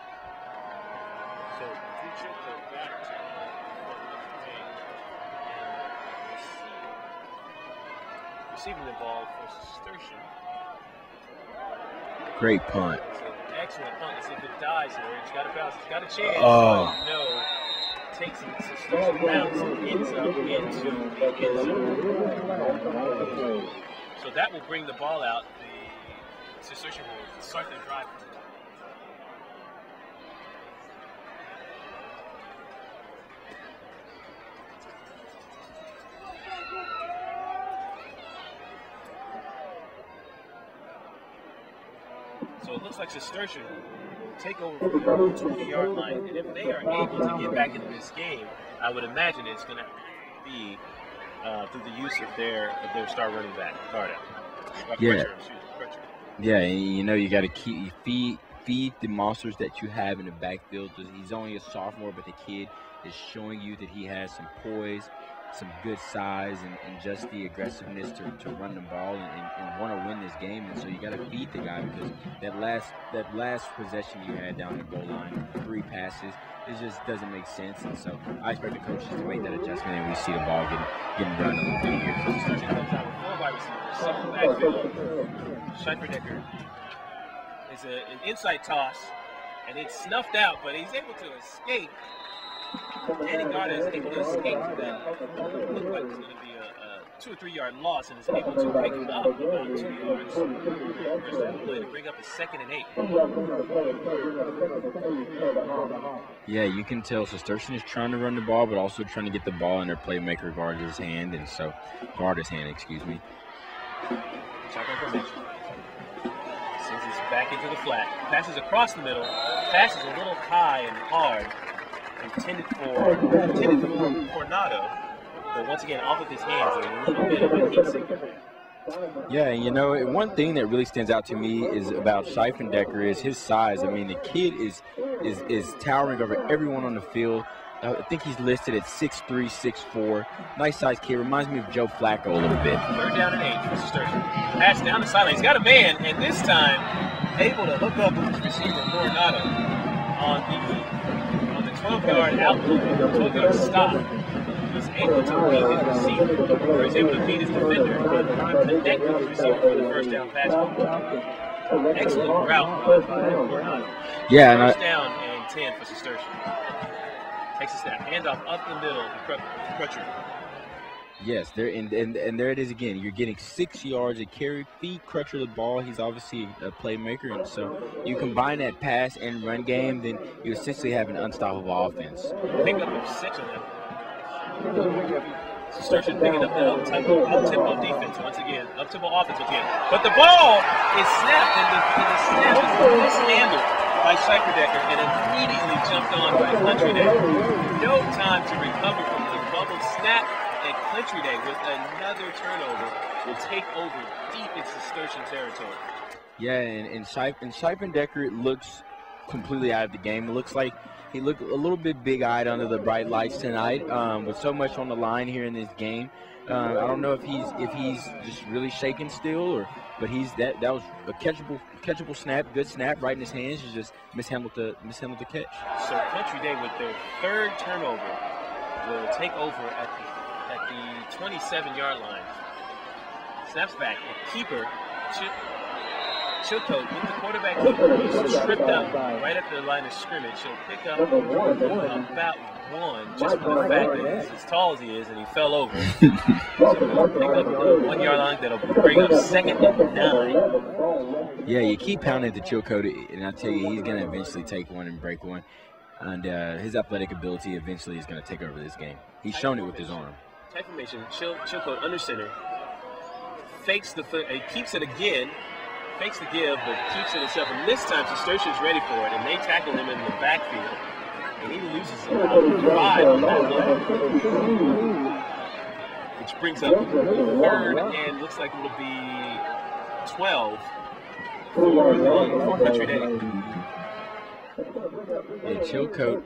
S1: Receiving the ball for Cistercian.
S3: Great punt.
S1: Excellent punt. Let's see if it dies here. It's got a bounce. It's got a chance.
S3: Oh.
S1: No. Takes it. Cistercian bounce and ends up into the end zone. So that will bring the ball out. The Cistercian will start their drive. So it looks like Cistercian will take over from their own 20-yard line, and if they are able to get back into this game, I would imagine it's going to be through the use of their star running back, Carter.
S3: Yeah. Yeah, and you got to feed the monsters that you have in the backfield. He's only a sophomore, but the kid is showing you that he has some poise, some good size, and just the aggressiveness to run the ball and want to win this game. And so you got to feed the guy, because that last possession you had down the goal line, 3 passes, it just doesn't make sense. And so I expect the coaches to make that adjustment, and we see the ball getting run a little bit here.
S1: 4 wide receivers, 7 backfield. Scheiferdecke is an inside toss, and it's snuffed out, but he's able to escape. Danny Garda is able to escape from that. It looked like it was going to be a 2 or 3 yard loss, and is able to pick him up about 2 yards. First down play to bring up a 2nd and 8.
S3: Yeah, you can tell Cistercian is trying to run the ball, but also trying to get the ball in their playmaker Garda's hand, excuse me.
S1: Shotgun formation. Sends this back into the flat. Passes across the middle. Passes a little high and hard. Intended for Coronado, but once again, off of his hands, a little bit of a heat signal.
S3: Yeah, one thing that really stands out to me is about Scheiferdecke is his size. I mean, the kid is towering over everyone on the field. I think he's listed at 6'3", 6'4". Nice size kid. Reminds me of Joe Flacco a little bit.
S1: 3rd down and 8 for Cistercian. Pass down the sideline. He's got a man, and this time able to hook up with his receiver Coronado on the 12-yard outlook, 12-yard stop. He's able to beat his receiver, or he's able to beat his defender, and connect with his receiver for the first down pass. Excellent route by Coronado.
S3: Yeah,
S1: First down and 10 for Cistercian. Takes a snap, handoff up the middle to Crutcher.
S3: Yes, there and there it is again. You're getting 6 yards of carry. Feed Crutcher the ball. He's obviously a playmaker, and so you combine that pass and run game, then you essentially have an unstoppable offense.
S1: Pick up of 6 of them. Cistercian picking up the up-tempo defense once again, up-tempo offense once again. But the ball is snapped, and the snap is mishandled by Scheiferdecke and immediately jumped on by Country Day. No time to recover from the The snap, and Country Day with another turnover will take over deep in Cistercian territory.
S3: Yeah, and Scheipendecker looks completely out of the game. It looks like he looked a little bit big-eyed under the bright lights tonight. With so much on the line here in this game, I don't know if he's just really shaking still, but that was a catchable snap, good snap, right in his hands. He just mishandled the catch.
S1: So Country Day with their third turnover will take over at the 27-yard line. Snaps back, and keeper Chilcote with the quarterback keeper. He's tripped up right at the line of scrimmage. He'll pick up about one, just for the fact that he's as tall as he is, and he fell over. So he'll pick up the 1 yard line. That'll bring up 2nd and 9.
S3: Yeah, you keep pounding the Chilcote, and I tell you, he's going to eventually take one and break one. And his athletic ability eventually is going to take over this game. He's shown it with his arm.
S1: Tight formation, Chilcote under center. Fakes the foot, he keeps it again. Fakes the give, but keeps it himself. And this time, Cistercian's ready for it, and they tackle him in the backfield. And he loses about 5 on that play. Which brings up 3rd, and looks like it'll be 12 for Country Day.
S3: Yeah, Chilcote,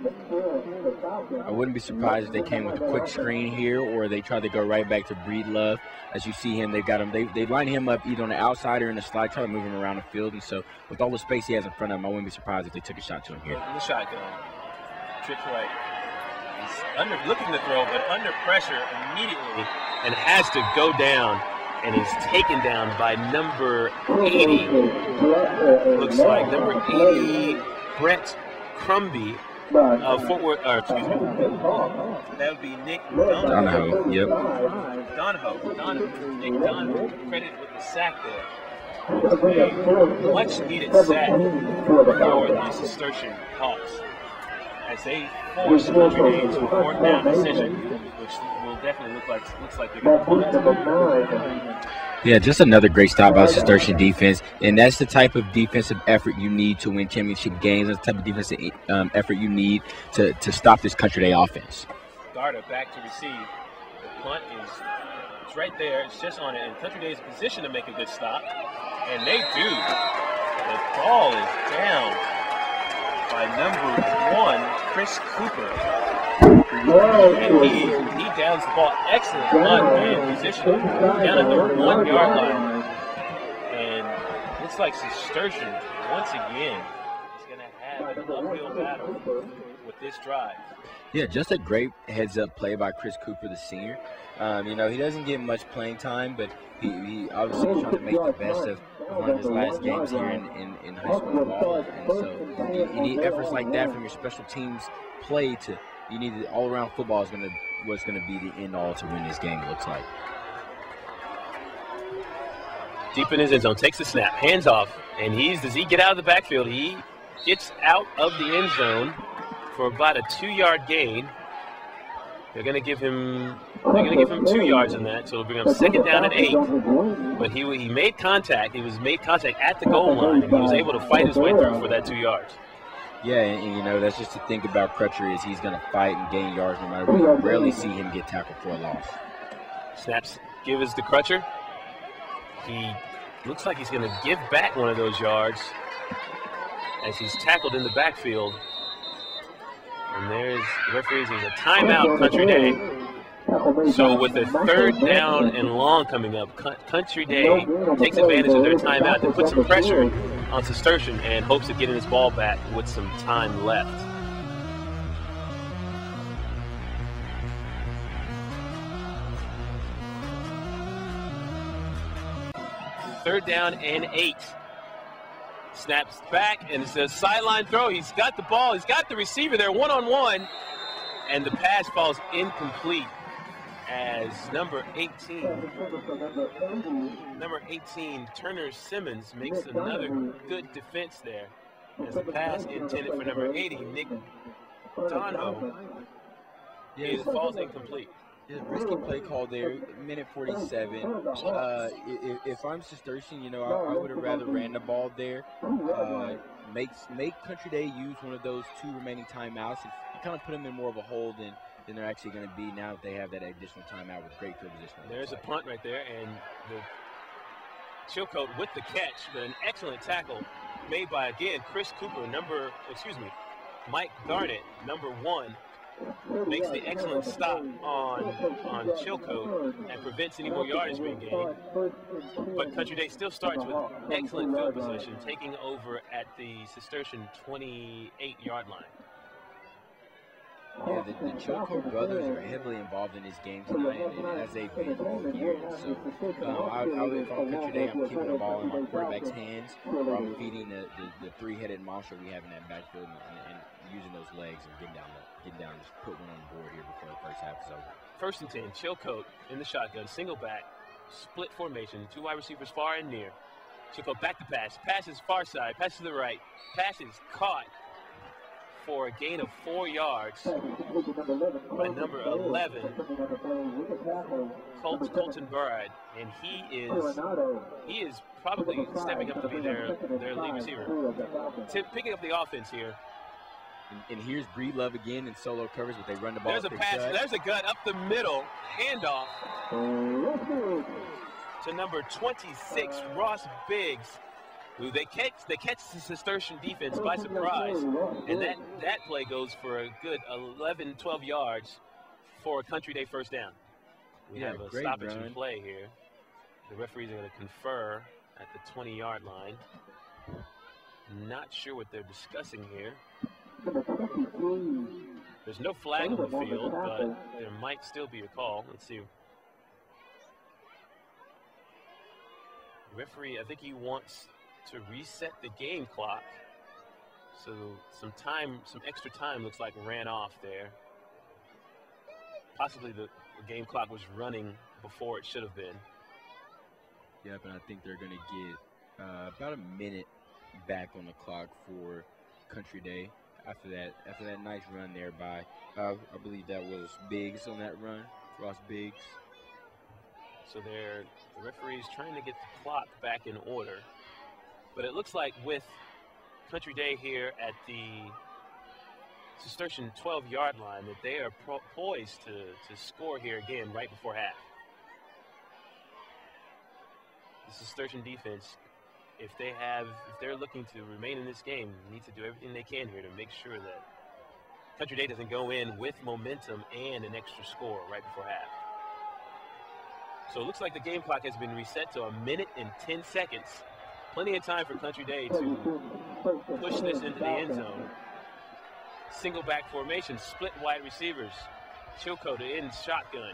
S3: I wouldn't be surprised if they came with a quick screen here, or they tried to go right back to Breedlove. As you see him, they've got him. They line him up either on the outside or in the slide, try to move him around the field. And so, with all the space he has in front of him, I wouldn't be surprised if they took a shot to him here.
S1: In the shotgun, trips right. He's looking to throw, but under pressure immediately, and has to go down. And is taken down by number 80. Looks like number 80, Brett Crumby of Fort Worth. That would be Nick
S3: Donahoe. Yep.
S1: Nick Donahoe. Credit with the sack there. A much needed sack for the Cistercian Hawks, as they force Country Day to a 4th down decision, which will definitely looks like they're going to pull it.
S3: Yeah, just another great stop by Cistercian defense, and that's the type of defensive effort you need to win championship games. That's the type of defensive effort you need to stop this Country Day offense.
S1: Garda back to receive. The punt is right there. It's just on it, and Country Day is in position to make a good stop, and they do. The ball is down by number 1, Chris Cooper. And he downs the ball. Excellent unmanned position down at the 1 yard line. And looks like Cistercian once again is going to have an uphill battle with this drive.
S3: Yeah, just a great heads-up play by Chris Cooper, the senior. He doesn't get much playing time, but he obviously is trying to make the best of one of his last games here in high school ball. And so you need efforts like that from your special teams play to – you need all-around football is what's going to be the end-all to win this game, it looks like.
S1: Deep in his end zone, takes the snap, hands off, and does he get out of the backfield? He gets out of the end zone for about a 2-yard gain. They're going to give him 2 yards in that, so it'll bring up 2nd down and 8. But he made contact. He was made contact at the goal line, and he was able to fight his way through for that 2 yards.
S3: Yeah, and that's just the thing about Crutcher is he's going to fight and gain yards no matter what. You rarely see him get tackled for a loss.
S1: Snaps, give is the Crutcher. He looks like he's going to give back one of those yards as he's tackled in the backfield. And there's the referee says a timeout, Country Day. So with a 3rd down and long coming up, Country Day takes advantage of their timeout to put some pressure on Cistercian and hopes of getting his ball back with some time left. Third down and 8. Snaps back, and it's a sideline throw. He's got the ball. He's got the receiver there one-on-one, and the pass falls incomplete as number 18, Turner Simmons, makes another good defense there as the pass intended for number 80, Nick Donahoe, falls incomplete.
S3: Risky play call there, minute 47. If I'm Cistercian, I would have rather ran the ball there. Make Country Day use one of those 2 remaining timeouts and kind of put them in more of a hole than than they're actually going to be now that they have that additional timeout with great field position.
S1: There's a punt right there, and the Chilcote with the catch, but an excellent tackle made by, again, Chris Cooper, Mike Garnett, number 1, makes the excellent stop on Chilcote and prevents any more yardage being gained. But Country Day still starts with excellent field position, taking over at the Cistercian 28-yard line.
S3: Yeah, the Chilcote brothers are heavily involved in this game tonight, and as they've been all year. And so, if I'm Country Day, I'm keeping the ball in my quarterback's hands, or I'm feeding the three-headed monster we have in that backfield and using those legs and getting down, just put one on the board here before the first half is over.
S1: 1st and 10, Chilcote in the shotgun, single back, split formation, 2 wide receivers far and near. Chilcote back to pass, passes far side, passes to the right, passes caught for a gain of 4 yards by number 11, Colton Burrard, and he is probably stepping up to be their lead receiver. Picking up the offense here.
S3: And here's Breedlove again in solo coverage, but they run the ball.
S1: There's a pass. There's a gut up the middle. Handoff to number 26, Ross Biggs, who they catch the Cistercian defense by surprise. And that play goes for a good 11, 12 yards for a Country Day first down. We have a stoppage in play here. The referees are going to confer at the 20-yard line. Not sure what they're discussing here. There's no flag on the field, but there might still be a call. Let's see. The referee, I think he wants to reset the game clock. So some extra time looks like ran off there. Possibly the game clock was running before it should have been.
S3: Yep, and I think they're going to get about a minute back on the clock for Country Day. After that nice run there by, I believe that was Biggs on that run, Ross Biggs.
S1: So the referee's trying to get the clock back in order. But it looks like with Country Day here at the Cistercian 12-yard line that they are poised to score here again right before half. The Cistercian defense, if they're looking to remain in this game, need to do everything they can here to make sure that Country Day doesn't go in with momentum and an extra score right before half. So it looks like the game clock has been reset to 1 minute and 10 seconds. Plenty of time for Country Day to push this into the end zone. Single back formation, split wide receivers. Chilcote in shotgun.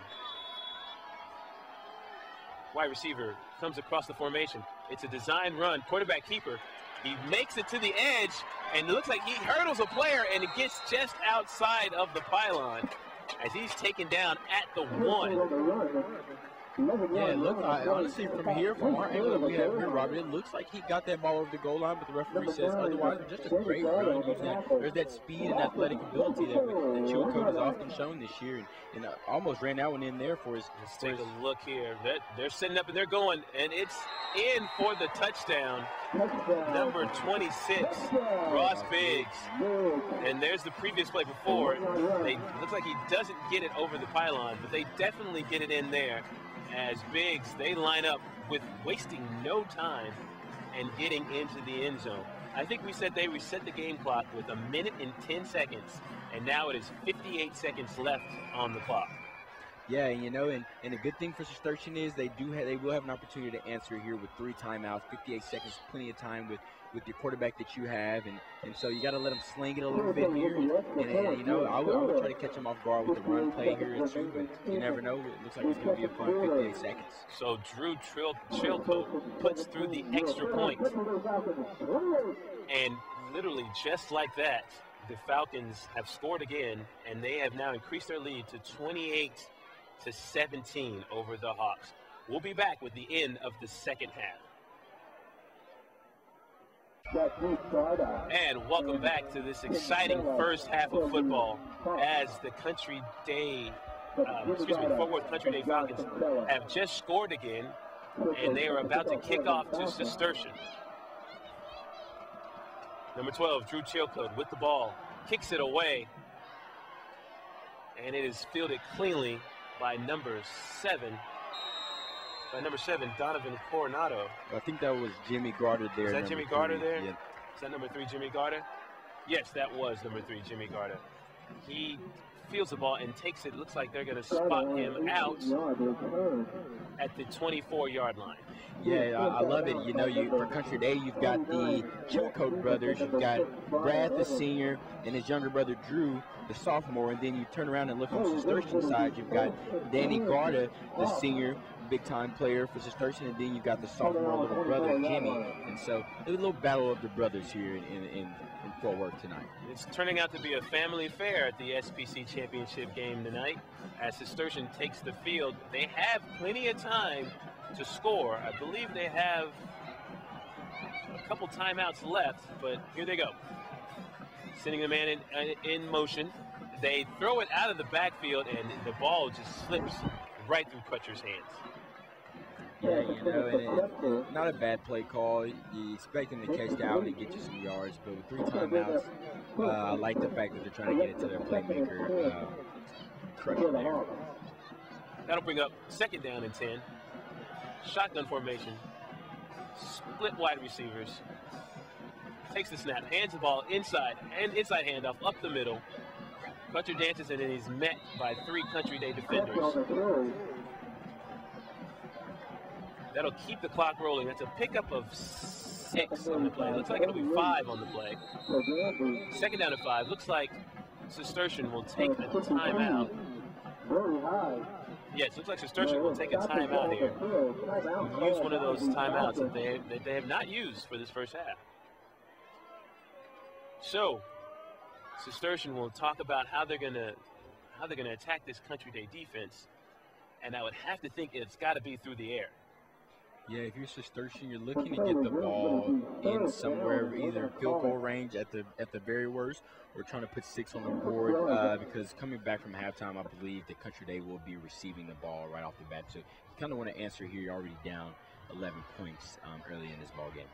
S1: Wide receiver comes across the formation. It's a design run. Quarterback keeper. He makes it to the edge, and it looks like he hurdles a player, and it gets just outside of the pylon as he's taken down at the 1.
S3: Yeah, look, honestly, from our angle that we have here, Robert, it looks like he got that ball over the goal line, but the referee says otherwise. Just a great run. There's that speed and athletic ability that Chilcote has often shown this year, and almost ran that one in there for his.
S1: Let's take a look here. They're setting up and they're going, and it's in for the touchdown. Number 26, Ross Biggs. And there's the previous play before. It looks like he doesn't get it over the pylon, but they definitely get it in there. As Biggs, they line up with wasting no time and getting into the end zone. I think we said they reset the game clock with 1 minute and 10 seconds, and now it is 58 seconds left on the clock.
S3: Yeah, and the good thing for Cistercian is they will have an opportunity to answer here with 3 timeouts, 58 seconds, plenty of time with your quarterback that you have, and so you got to let him sling it a little bit here. And I would try to catch him off guard with the run play here too, but you never know. It looks like it's going to be a fun 58 seconds.
S1: So Drew Chilcote puts through the extra point, and literally just like that, the Falcons have scored again, and they have now increased their lead to 28-17 over the Hawks. We'll be back with the end of the second half. And welcome back to this exciting first half of football as the Fort Worth Country Day Falcons have just scored again, and they are about to kick off to Cistercian. Number 12, Drew Chilcote with the ball, kicks it away. and it is fielded cleanly by number 7. Donovan Coronado.
S3: I think that was Jimmy Garter there.
S1: Is that Jimmy Garter there?
S3: Yeah.
S1: Is that number 3, Jimmy Garter? Yes, that was number 3, Jimmy Garter. He fields the ball and takes it. Looks like they're going to spot him out at the 24-yard line.
S3: Yeah, I love it. You know, for Country Day, you've got the Chilcote brothers. You've got Brad, the senior, and his younger brother, Drew, the sophomore. And then you turn around and look on the Cistercian side. You've got Danny Garda, the senior, big-time player for Cistercian, and then you've got the sophomore little brother, Jimmy. And so there's a little battle of the brothers here in Fort Worth tonight.
S1: It's turning out to be a family affair at the SPC championship game tonight. As Cistercian takes the field, they have plenty of time to score. I believe they have a couple timeouts left, but here they go. Sending the man in motion. They throw it out of the backfield, and the ball just slips right through Crutcher's hands.
S3: Yeah, you know, and not a bad play call. You expect him to catch down and get you some yards, but with 3 timeouts, I like the fact that they're trying to get it to their playmaker, Crutcher there.
S1: That'll bring up 2nd down and 10. Shotgun formation. Split wide receivers. Takes the snap, hands the ball inside handoff up the middle. Crutcher dances and then he's met by 3 Country Day defenders. That'll keep the clock rolling. That's a pickup of 6 on the play. Looks like it'll be 5 on the play. 2nd down and 5. Looks like Cistercian will take a timeout. Yes, looks like Cistercian will take a timeout here. Use one of those timeouts that they have not used for this first half. So, Cistercian will talk about how they're gonna attack this Country Day defense, and I would have to think it's got to be through the air.
S3: Yeah, if you're Cistercian, you're looking to get the ball in somewhere, either field goal range at the very worst, or trying to put 6 on the board. Because coming back from halftime, I believe that Country Day will be receiving the ball right off the bat. So you kind of want to answer here. You're already down 11 points early in this ball game.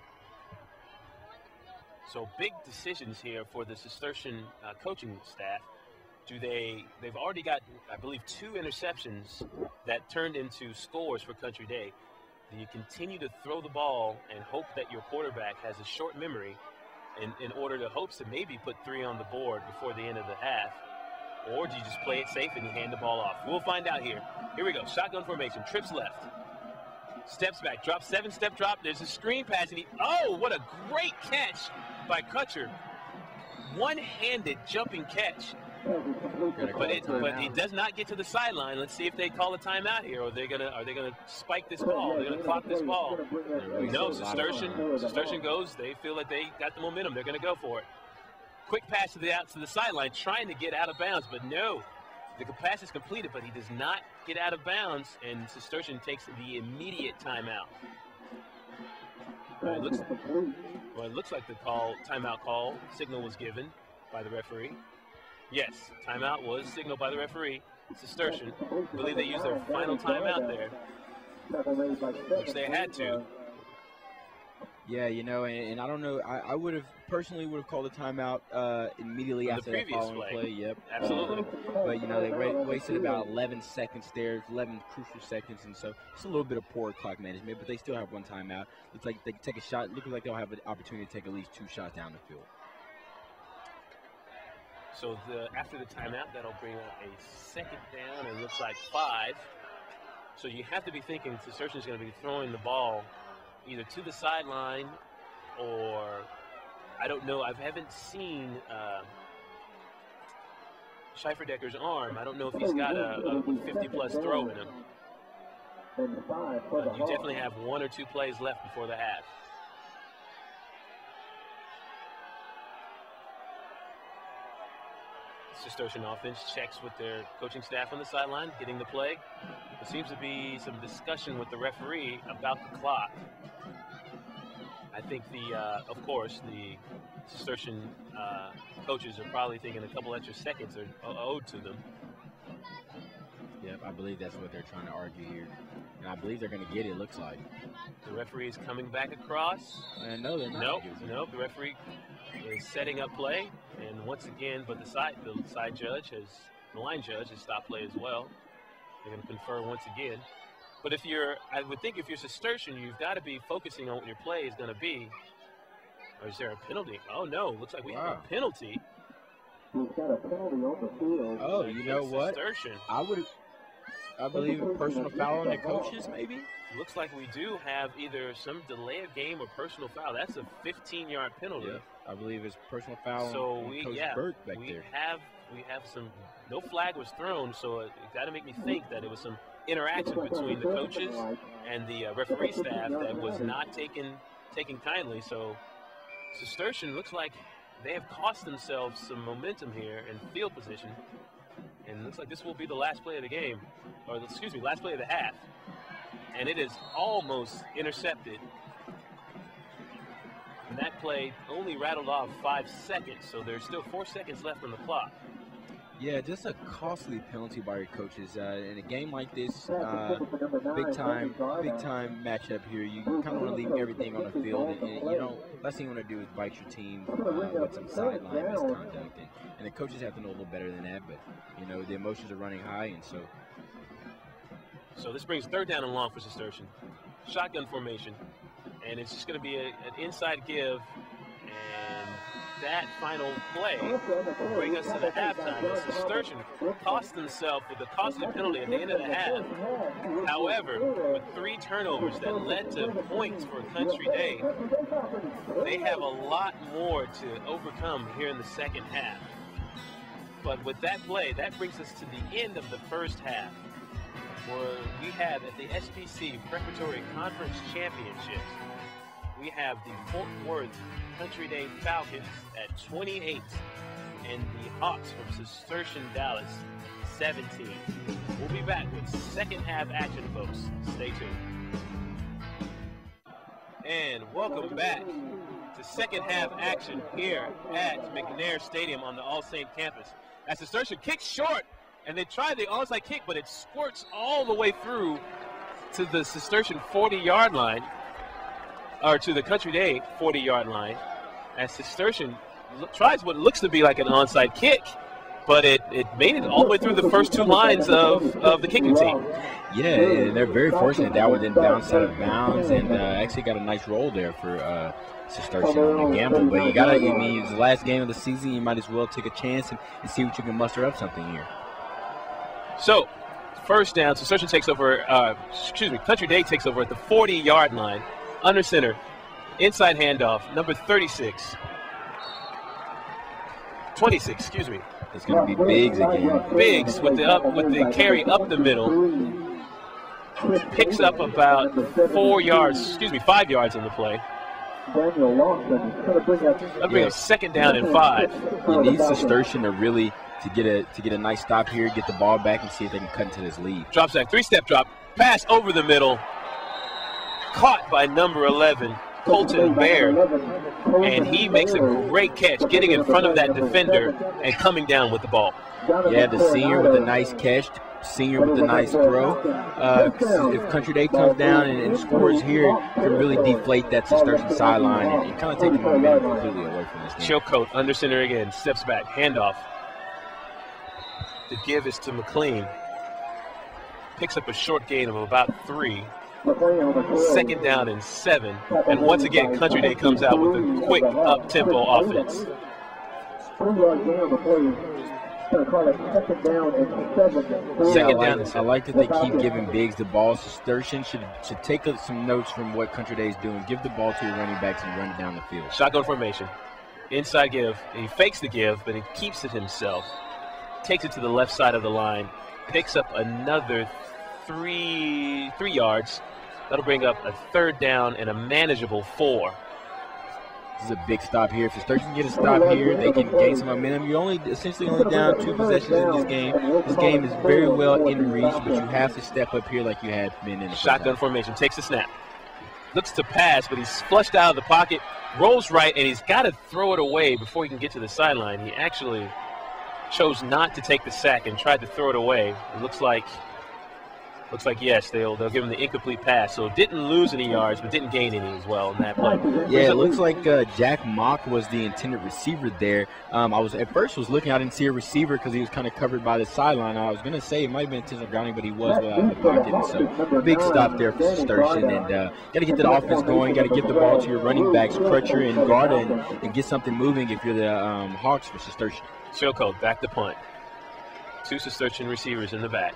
S1: So big decisions here for the Cistercian coaching staff. They've already got, I believe, 2 interceptions that turned into scores for Country Day. Do you continue to throw the ball and hope that your quarterback has a short memory in order to hopes to maybe put 3 on the board before the end of the half? Or do you just play it safe and you hand the ball off? We'll find out here. Here we go. Shotgun formation. Trips left. Steps back. Drop 7-step drop. There's a screen pass. And what a great catch by Crutcher. One-handed jumping catch. But he does not get to the sideline. Let's see if they call a timeout here, or are they gonna spike this ball? They're gonna clock this ball. No, Cistercian goes. They feel like they got the momentum. They're gonna go for it. Quick pass to the sideline, trying to get out of bounds, but no. The pass is completed, but he does not get out of bounds, and Cistercian takes the immediate timeout. It looks like the timeout call signal was given by the referee. Yes, timeout was signaled by the referee. Cistercian, I believe they used their final timeout there, which they had to.
S3: Yeah, you know, and I don't know. I personally would have called a timeout immediately after the following play. Yep,
S1: absolutely.
S3: But you know, they wasted about 11 seconds there, 11 crucial seconds, and so it's a little bit of poor clock management. But they still have 1 timeout. Looks like they can take a shot. Looks like they'll have an opportunity to take at least 2 shots down the field.
S1: So after the timeout, that'll bring up a 2nd down, and looks like 5. So you have to be thinking Cistercian is going to be throwing the ball either to the sideline or, I don't know. I haven't seen Scheifferdecker's arm. I don't know if he's got a 50-plus throw in him. But you definitely have 1 or 2 plays left before the half. Cistercian offense checks with their coaching staff on the sideline, getting the play. There seems to be some discussion with the referee about the clock. I think of course, the Cistercian coaches are probably thinking a couple extra seconds are owed to them.
S3: Yep, I believe that's what they're trying to argue here. And I believe they're going to get it, looks like.
S1: The referee is coming back across.
S3: No, they're not.
S1: Nope. The referee is setting up play. And once again, but the side judge has The line judge has stopped play as well. They're going to confer once again. But I would think if you're Cistercian, you've got to be focusing on what your play is going to be. Or is there a penalty? Oh, no. Looks like we have a penalty.
S4: We've got a penalty on the field.
S3: Oh, you know what?
S1: Cistercian.
S3: I believe a personal foul on the coaches, maybe?
S1: Looks like we do have either some delay of game or personal foul. That's a 15-yard penalty.
S3: Yeah, I believe it's personal foul on Coach Burke back there.
S1: We have some, no flag was thrown, so it got to make me think that it was some interaction between the coaches and the referee staff that was not taken kindly. So Cistercian looks like they have cost themselves some momentum here and field position. And it looks like this will be the last play of the game, or excuse me, last play of the half. And it is almost intercepted. And that play only rattled off 5 seconds, so there's still 4 seconds left on the clock.
S3: Yeah, just a costly penalty by your coaches. In a game like this, big time matchup here, you kind of want to leave everything on the field, and you know, last thing you want to do is bite your team with some sideline misconduct, and the coaches have to know a little better than that. But you know, the emotions are running high, and
S1: so this brings 3rd down and long for Cistercian. Shotgun formation, and it's just going to be an inside give, and that final play will bring us to the halftime. And Cistercian cost themselves with a costly penalty at the end of the half. However, with 3 turnovers that led to points for Country Day, they have a lot more to overcome here in the second half. But with that play, that brings us to the end of the first half, where we have at the SPC Preparatory Conference Championships, we have the Fort Worth Country Day Falcons at 28 and the Hawks from Cistercian Dallas 17. We'll be back with second half action, folks. Stay tuned. And welcome back to second half action here at McNair Stadium on the All Saint campus. As Cistercian kicks short, and they try the onside kick, but it squirts all the way through to the Cistercian 40-yard line, or to the Country Day 40-yard line, as Cistercian tries what looks to be like an onside kick, but it made it all the way through the first 2 lines of the kicking team.
S3: Yeah, and they're very fortunate that one didn't bounce out of bounds, and actually got a nice roll there for Cistercian on the gamble. But you gotta, it's the last game of the season, you might as well take a chance and see what you can muster up something here.
S1: So, first down, Cistercian takes over, Country Day takes over at the 40-yard line, under center, inside handoff, number 26, excuse me.
S3: It's going to be Biggs again.
S1: Biggs with the carry up the middle, picks up about 5 yards on the play. That'll bring a second down and 5.
S3: You need Cistercian to really to get a nice stop here, get the ball back, and see if they can cut into this lead.
S1: Drop sack, 3-step drop, pass over the middle, caught by number 11, Colton Baird, and he makes a great catch, getting in front of that defender and coming down with the ball.
S3: Yeah, the senior with a nice catch, senior with a nice throw. If Country Day comes down and scores here, it can really deflate that Cistercian sideline and kind of take the momentum completely away from this game.
S1: Chilcote under center again, steps back, handoff. The give is to McLean. Picks up a short gain of about 3. Second down and 7. And once again, Country Day comes out with a quick up-tempo offense. Second down and 7.
S3: I like that they keep giving Biggs the ball. Cistercian should take some notes from what Country Day is doing. Give the ball to your running backs and run it down the field.
S1: Shotgun formation. Inside give. He fakes the give, but he keeps it himself. Takes it to the left side of the line. Picks up another 3 yards. That'll bring up a 3rd down and a manageable 4.
S3: This is a big stop here. If Cistercian can get a stop here, they can gain some momentum. You're essentially only down 2 possessions in this game. This game is very well in reach, but you have to step up here like you had been in the
S1: shotgun formation. Takes the snap. Looks to pass, but he's flushed out of the pocket. Rolls right, and he's got to throw it away before he can get to the sideline. He actually chose not to take the sack and tried to throw it away. It looks like Looks like, yes, they'll give him the incomplete pass. So didn't lose any yards, but didn't gain any as well in that play.
S3: Yeah, it looks like Jack Mock was the intended receiver there. At first was looking, I didn't see a receiver because he was kind of covered by the sideline. I was going to say it might have been intentional grounding, but he was without in the pocket. And so big stop there for Cistercian. And got to get that offense going. Got to get the ball to your running backs, Crutcher and Garda, and get something moving if you're the Hawks for Cistercian.
S1: Show code, back to punt. 2 Cistercian receivers in the back.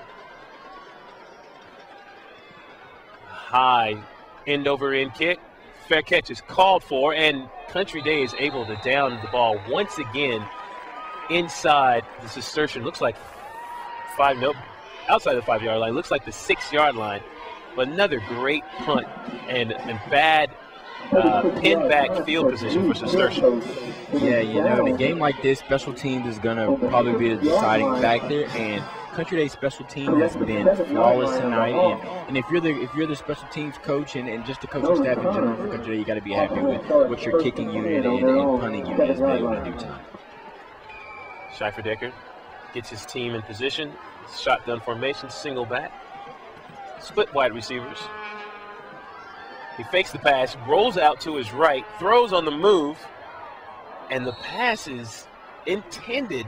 S1: High end over end kick. Fair catch is called for, and Country Day is able to down the ball once again inside the Cistercian. Looks like outside the 5-yard line. Looks like the 6-yard line. But another great punt and bad pin back field position for Cistercian.
S3: Yeah, in a game like this, special teams is going to probably be the deciding factor, and Country Day special team has been flawless tonight, and if you're the special teams coach and just the coaching staff in general for Country Day, you got to be happy with what your kicking unit and punting unit has been able to do tonight.
S1: Schifferdecker gets his team in position, shotgun formation, single back, split wide receivers. He fakes the pass, rolls out to his right, throws on the move, and the pass is intended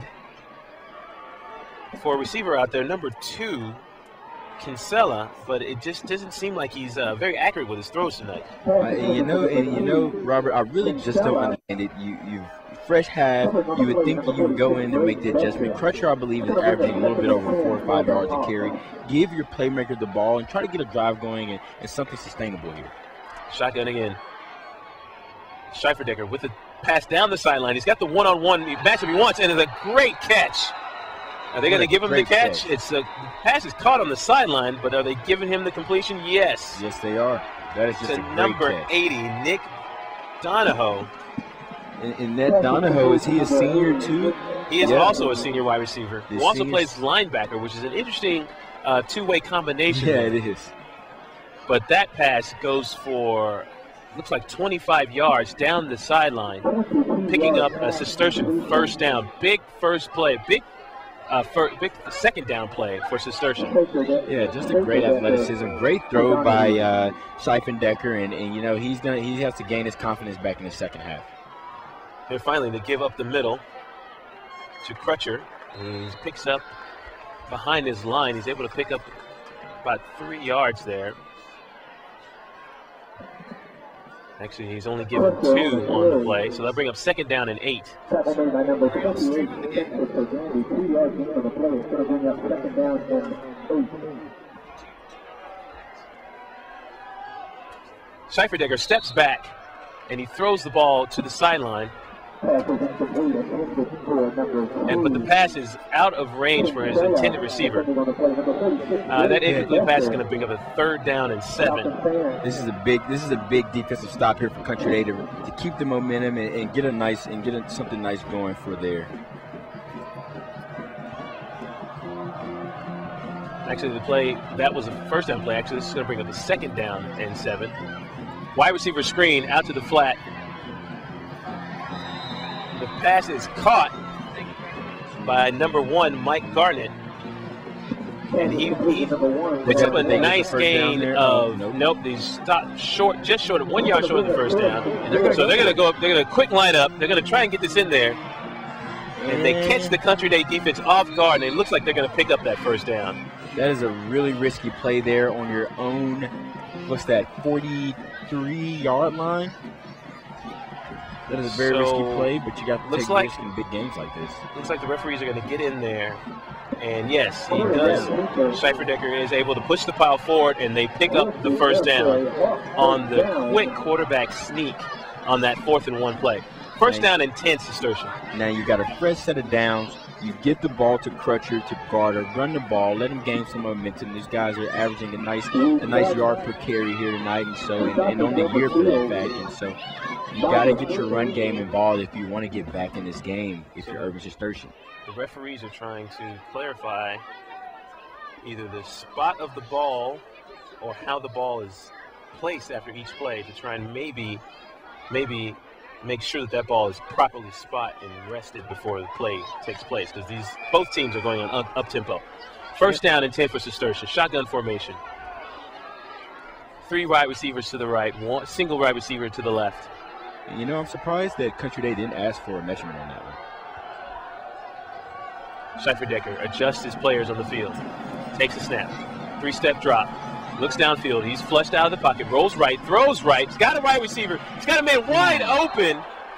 S1: for a receiver out there, number 2, Kinsella, but it just doesn't seem like he's very accurate with his throws tonight.
S3: Robert, I really just don't understand it. You fresh half, you would think you would go in and make the adjustment. Crutcher, I believe, is averaging a little bit over 4 or 5 yards a carry. Give your playmaker the ball and try to get a drive going and something sustainable here.
S1: Shotgun again. Schifferdecker with the pass down the sideline. He's got the one-on-one matchup he wants, and it's a great catch. Are they going to give him the catch? The pass is caught on the sideline, but are they giving him the completion? Yes.
S3: Yes, they are. That is just a great
S1: number
S3: catch.
S1: 80, Nick Donahoe.
S3: And Ned Donahoe, is he a senior too?
S1: He is also a senior wide receiver who also plays linebacker, which is an interesting two-way combination.
S3: Yeah, it is.
S1: But that pass goes for, looks like 25 yards down the sideline, picking up a Cistercian first down. Big first play, big second down play for Cistercian.
S3: Yeah, just a great athleticism, great throw by Schifferdecker, and he has to gain his confidence back in the second half.
S1: And finally, they give up the middle to Crutcher. He picks up behind his line. He's able to pick up about 3 yards there. Actually, he's only given 2 on the play, so they'll bring up second down and 8. Schifferdecker steps back, and he throws the ball to the sideline. But the pass is out of range for his intended receiver. That incomplete pass is going to bring up a third down and 7.
S3: This is a big defensive stop here for Country Day to keep the momentum and get something nice going for there.
S1: Actually, the play that was a first down play. Actually, this is going to bring up a second down and 7. Wide receiver screen out to the flat. The pass is caught by number 1, Mike Garnett. And he picks up a nice gain of, nope, he stopped short, just short of 1 yard short of the first down. So they're going to go up, they're going to quick line up, they're going to try and get this in there. And they catch the Country Day defense off guard, and it looks like they're going to pick up that first down.
S3: That is a really risky play there on your own, what's that, 43-yard line? That is a very risky play, but you got to take risk in big games like this.
S1: Looks like the referees are going to get in there. And yes, he does. Schifferdecker is able to push the pile forward, and they pick up the first down on the quick quarterback sneak on that 4th and 1 play. First down and 10, Cistercian.
S3: Now you got a fresh set of downs. You get the ball to Crutcher, to Garter, run the ball, let him gain some momentum. These guys are averaging a nice yard per carry here tonight, and on the year for that fact. And so you got to get your run game involved if you want to get back in this game if you're Urban Cistercian.
S1: The referees are trying to clarify either the spot of the ball or how the ball is placed after each play to try and maybe make sure that ball is properly spot and rested before the play takes place, because both teams are going on up tempo. First down and 10 for Cistercian. Shotgun formation. 3 wide receivers to the right, one single wide receiver to the left.
S3: You know, I'm surprised that Country Day didn't ask for a measurement on that one.
S1: Schiffer-Decker adjusts his players on the field. Takes a snap. 3-step drop. Looks downfield. He's flushed out of the pocket. Rolls right. Throws right. He's got a wide receiver. He's got a man wide open.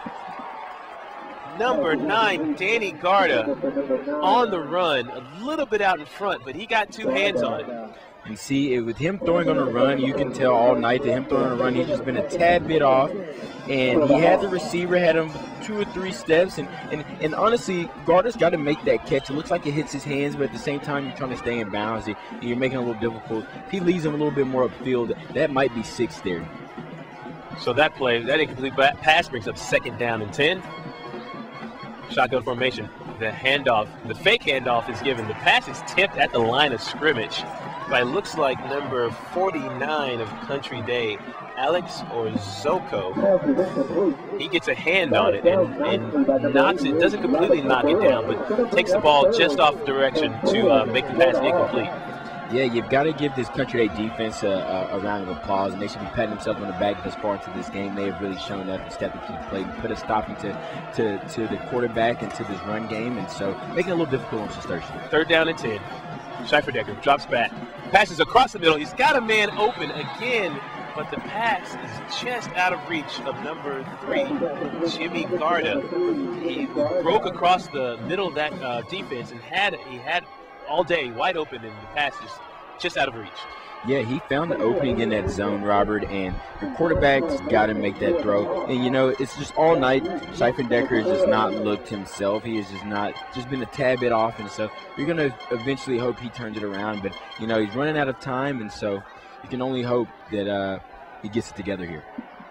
S1: Number 9, Danny Garda, on the run. A little bit out in front, but he got 2 hands on it.
S3: And see, with him throwing on a run, you can tell all night that him throwing on a run, he's just been a tad bit off. And he had the receiver, had him 2 or 3 steps. And honestly, Garda's got to make that catch. It looks like it hits his hands, but at the same time, you're trying to stay in bounds. You're making it a little difficult. If he leaves him a little bit more upfield, that might be 6 there.
S1: So that play, that incomplete pass brings up 2nd down and 10. Shotgun formation. The handoff, the fake handoff is given. The pass is tipped at the line of scrimmage by looks like number 49 of Country Day, Alex Orzoko. He gets a hand on it and knocks it, doesn't completely knock it down, but takes the ball just off direction to make the pass incomplete.
S3: Yeah, you've got to give this Country Day defense a round of applause, and they should be patting themselves on the back this far into this game. They have really shown up and stepped into the plate and put a stop to the quarterback and to this run game, and so making it a little difficult on Cistercian.
S1: 3rd down and 10. Schiffer-Decker drops back, passes across the middle. He's got a man open again, but the pass is just out of reach of number 3, Jimmy Garda. He broke across the middle of that defense and he had all day wide open, and the pass is just out of reach.
S3: Yeah, he found the opening in that zone, Robert, and the quarterback's got to make that throw. And, you know, it's just all night. Schiffer-Decker has just not looked himself. He has just been a tad bit off, and so you're going to eventually hope he turns it around. But, you know, he's running out of time, and so you can only hope that he gets it together here.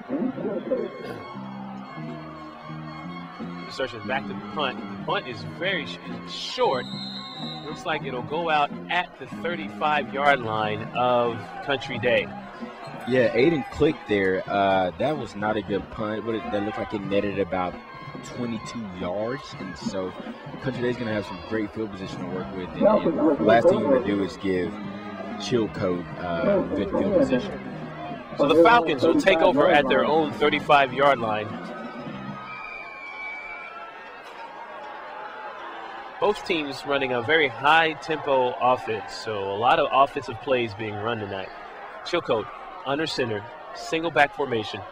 S1: Cistercian back to the punt. The punt is very short. Looks like it'll go out at the 35-yard line of Country Day.
S3: Yeah, Aiden clicked there. That was not a good punt. That looked like it netted about 22 yards, and so Country Day's going to have some great field position to work with. And the last thing you want to do is give Chilcote good field position.
S1: So the Falcons will take over at their own 35-yard line. Both teams running a very high-tempo offense, so a lot of offensive plays being run tonight. Chilcote under center, single back formation.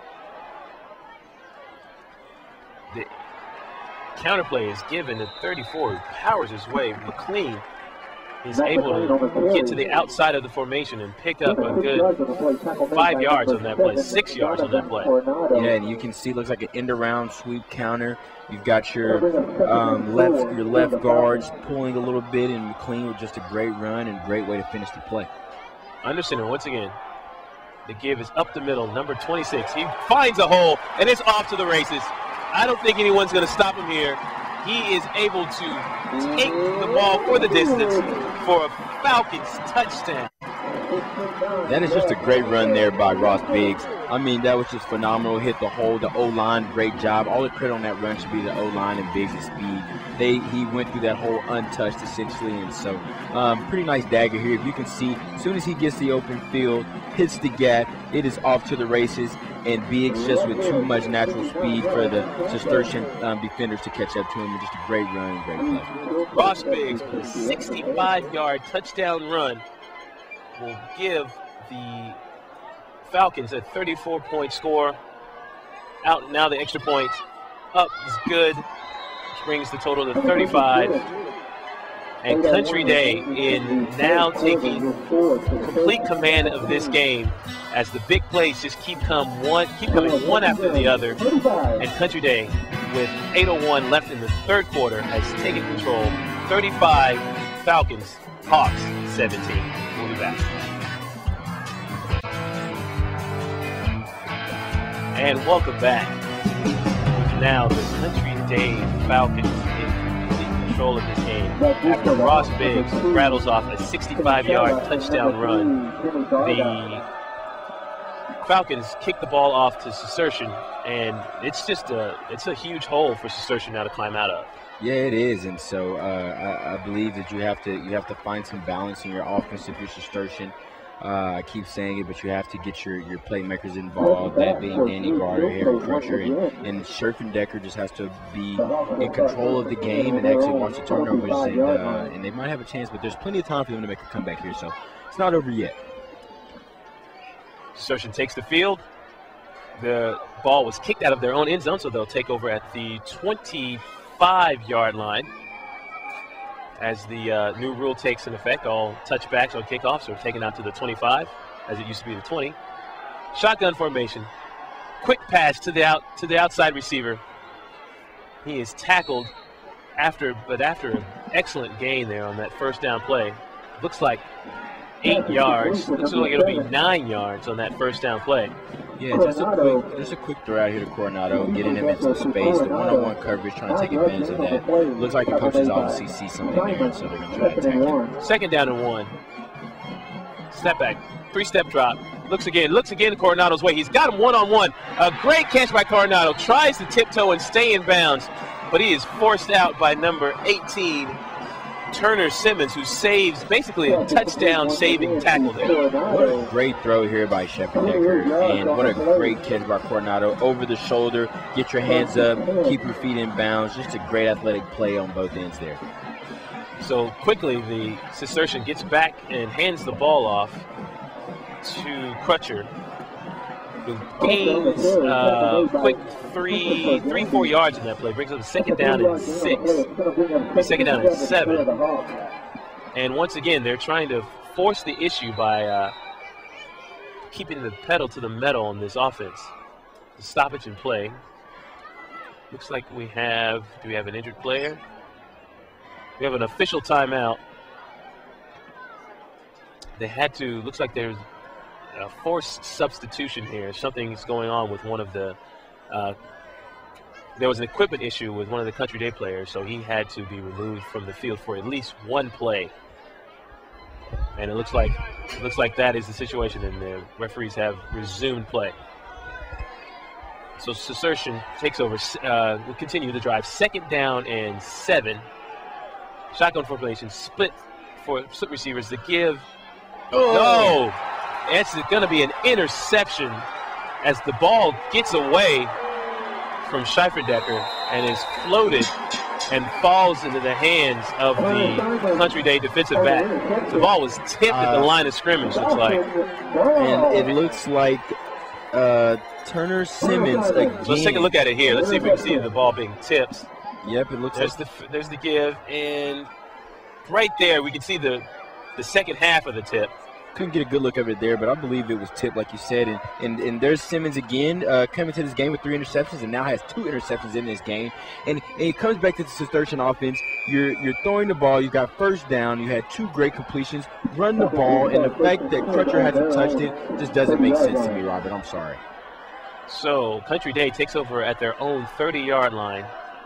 S1: The counterplay is given at 34. He powers his way. McLean is able to get to the outside of the formation and pick up a good 5 yards on that play, 6 yards on that play.
S3: Yeah, and you can see it looks like an end-around sweep counter. You've got your left guards pulling a little bit, and McLean with just a great run and great way to finish the play.
S1: Under center once again. The give is up the middle, number 26. He finds a hole, and it's off to the races. I don't think anyone's going to stop him here. He is able to take the ball for the distance for a Falcons touchdown.
S3: That is just a great run there by Ross Biggs. I mean, that was just phenomenal. Hit the hole, the O-line, great job. All the credit on that run should be the O-line and Biggs' speed. He went through that hole untouched, essentially, and so pretty nice dagger here. If you can see, as soon as he gets the open field, hits the gap, it is off to the races, and Biggs just with too much natural speed for the Cistercian defenders to catch up to him. Just a great run and great play.
S1: Ross Biggs with a 65-yard touchdown run will give the Falcons a 34-point score. Out now, the extra point up is good, which brings the total to 35. And Country Day in now taking complete command of this game as the big plays just keep coming one after the other. And Country Day, with 8:01 left in the third quarter, has taken control. 35 Falcons, Hawks 17. We'll be back. And welcome back. Now the Country Day Falcons in complete control of this game after Ross Biggs rattles off a 65-yard touchdown run. The Falcons kick the ball off to Cistercian, and it's a huge hole for Cistercian now to climb out of.
S3: Yeah, it is, and so I believe that you have to find some balance in your offense if you're Cistercian. I keep saying it, but you have to get your playmakers involved, that being Danny Garter, Harry Crutcher, and Scherfendecker just has to be in control of the game and actually watch the turnovers, and they might have a chance, but there's plenty of time for them to make a comeback here, so it's not over yet.
S1: Cistercian takes the field. The ball was kicked out of their own end zone, so they'll take over at the 25-yard line. As the new rule takes in effect, all touchbacks on kickoffs are taken out to the 25, as it used to be the 20. Shotgun formation. Quick pass to the outside receiver. He is tackled after an excellent gain there on that first down play. Looks like 8 yards. Looks like it'll be 9 yards on that first down play.
S3: Yeah, just a quick throw out here to Coronado, getting him in some space. The one-on-one coverage, trying to take advantage of that. Looks like the coaches obviously see something there, so they're going to try to attack him.
S1: 2nd down and 1. Step back, 3-step drop. Looks again to Coronado's way. He's got him one-on-one. A great catch by Coronado. Tries to tiptoe and stay in bounds, but he is forced out by number 18, Turner Simmons, who saves basically a touchdown-saving tackle there.
S3: What a great throw here by Scherfendecker, and what a great catch by Coronado. Over the shoulder, get your hands up, keep your feet in bounds. Just a great athletic play on both ends there.
S1: So quickly, the Cistercian gets back and hands the ball off to Crutcher, who gains quick 3-4 yards in that play. Brings up a 2nd down and 6. 2nd down and 7. And once again, they're trying to force the issue by keeping the pedal to the metal on this offense. The stoppage in play. Looks like do we have an injured player? We have an official timeout. They had to, looks like there's a forced substitution here. Something's going on with one of the, there was an equipment issue with one of the Country Day players, so he had to be removed from the field for at least one play. And it looks like that is the situation, and the referees have resumed play. So Cistercian takes over, will continue the drive. 2nd down and 7. Shotgun formation, split receivers. The give. No! It's going to be an interception as the ball gets away from Scherfendecker and is floated and falls into the hands of the Country Day defensive back. The ball was tipped at the line of scrimmage, looks like.
S3: And it looks like Turner Simmons again.
S1: So let's take a look at it here. Let's see if we can see the ball being tipped.
S3: Yep, it looks
S1: there's the give, and right there we can see the second half of the tip.
S3: Couldn't get a good look of it there, but I believe it was tipped, like you said. And there's Simmons again coming to this game with 3 interceptions, and now has 2 interceptions in this game. And it comes back to the Cistercian offense. You're throwing the ball. You got 1st down. You had 2 great completions. Run the ball, and the fact that Crutcher hasn't touched it just doesn't make sense to me, Robert. I'm sorry.
S1: So Country Day takes over at their own 30-yard line.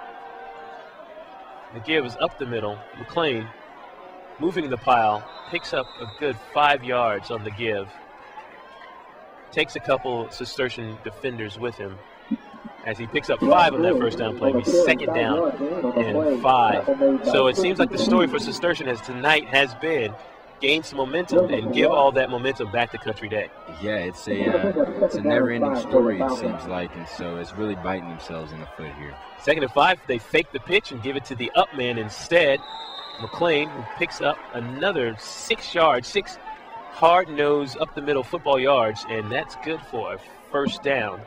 S1: The give is up the middle. McLean moving the pile, picks up a good 5 yards on the give. Takes a couple Cistercian defenders with him as he picks up 5 on that 1st down play. 2nd down and 5. So it seems like the story for Cistercian tonight has been gain some momentum and give all that momentum back to Country Day.
S3: Yeah, it's a never-ending story, it seems like, and so it's really biting themselves in the foot here.
S1: 2nd and 5, they fake the pitch and give it to the up man instead. McLean, who picks up another 6 yards, 6 hard-nosed up-the-middle football yards, and that's good for a 1st down.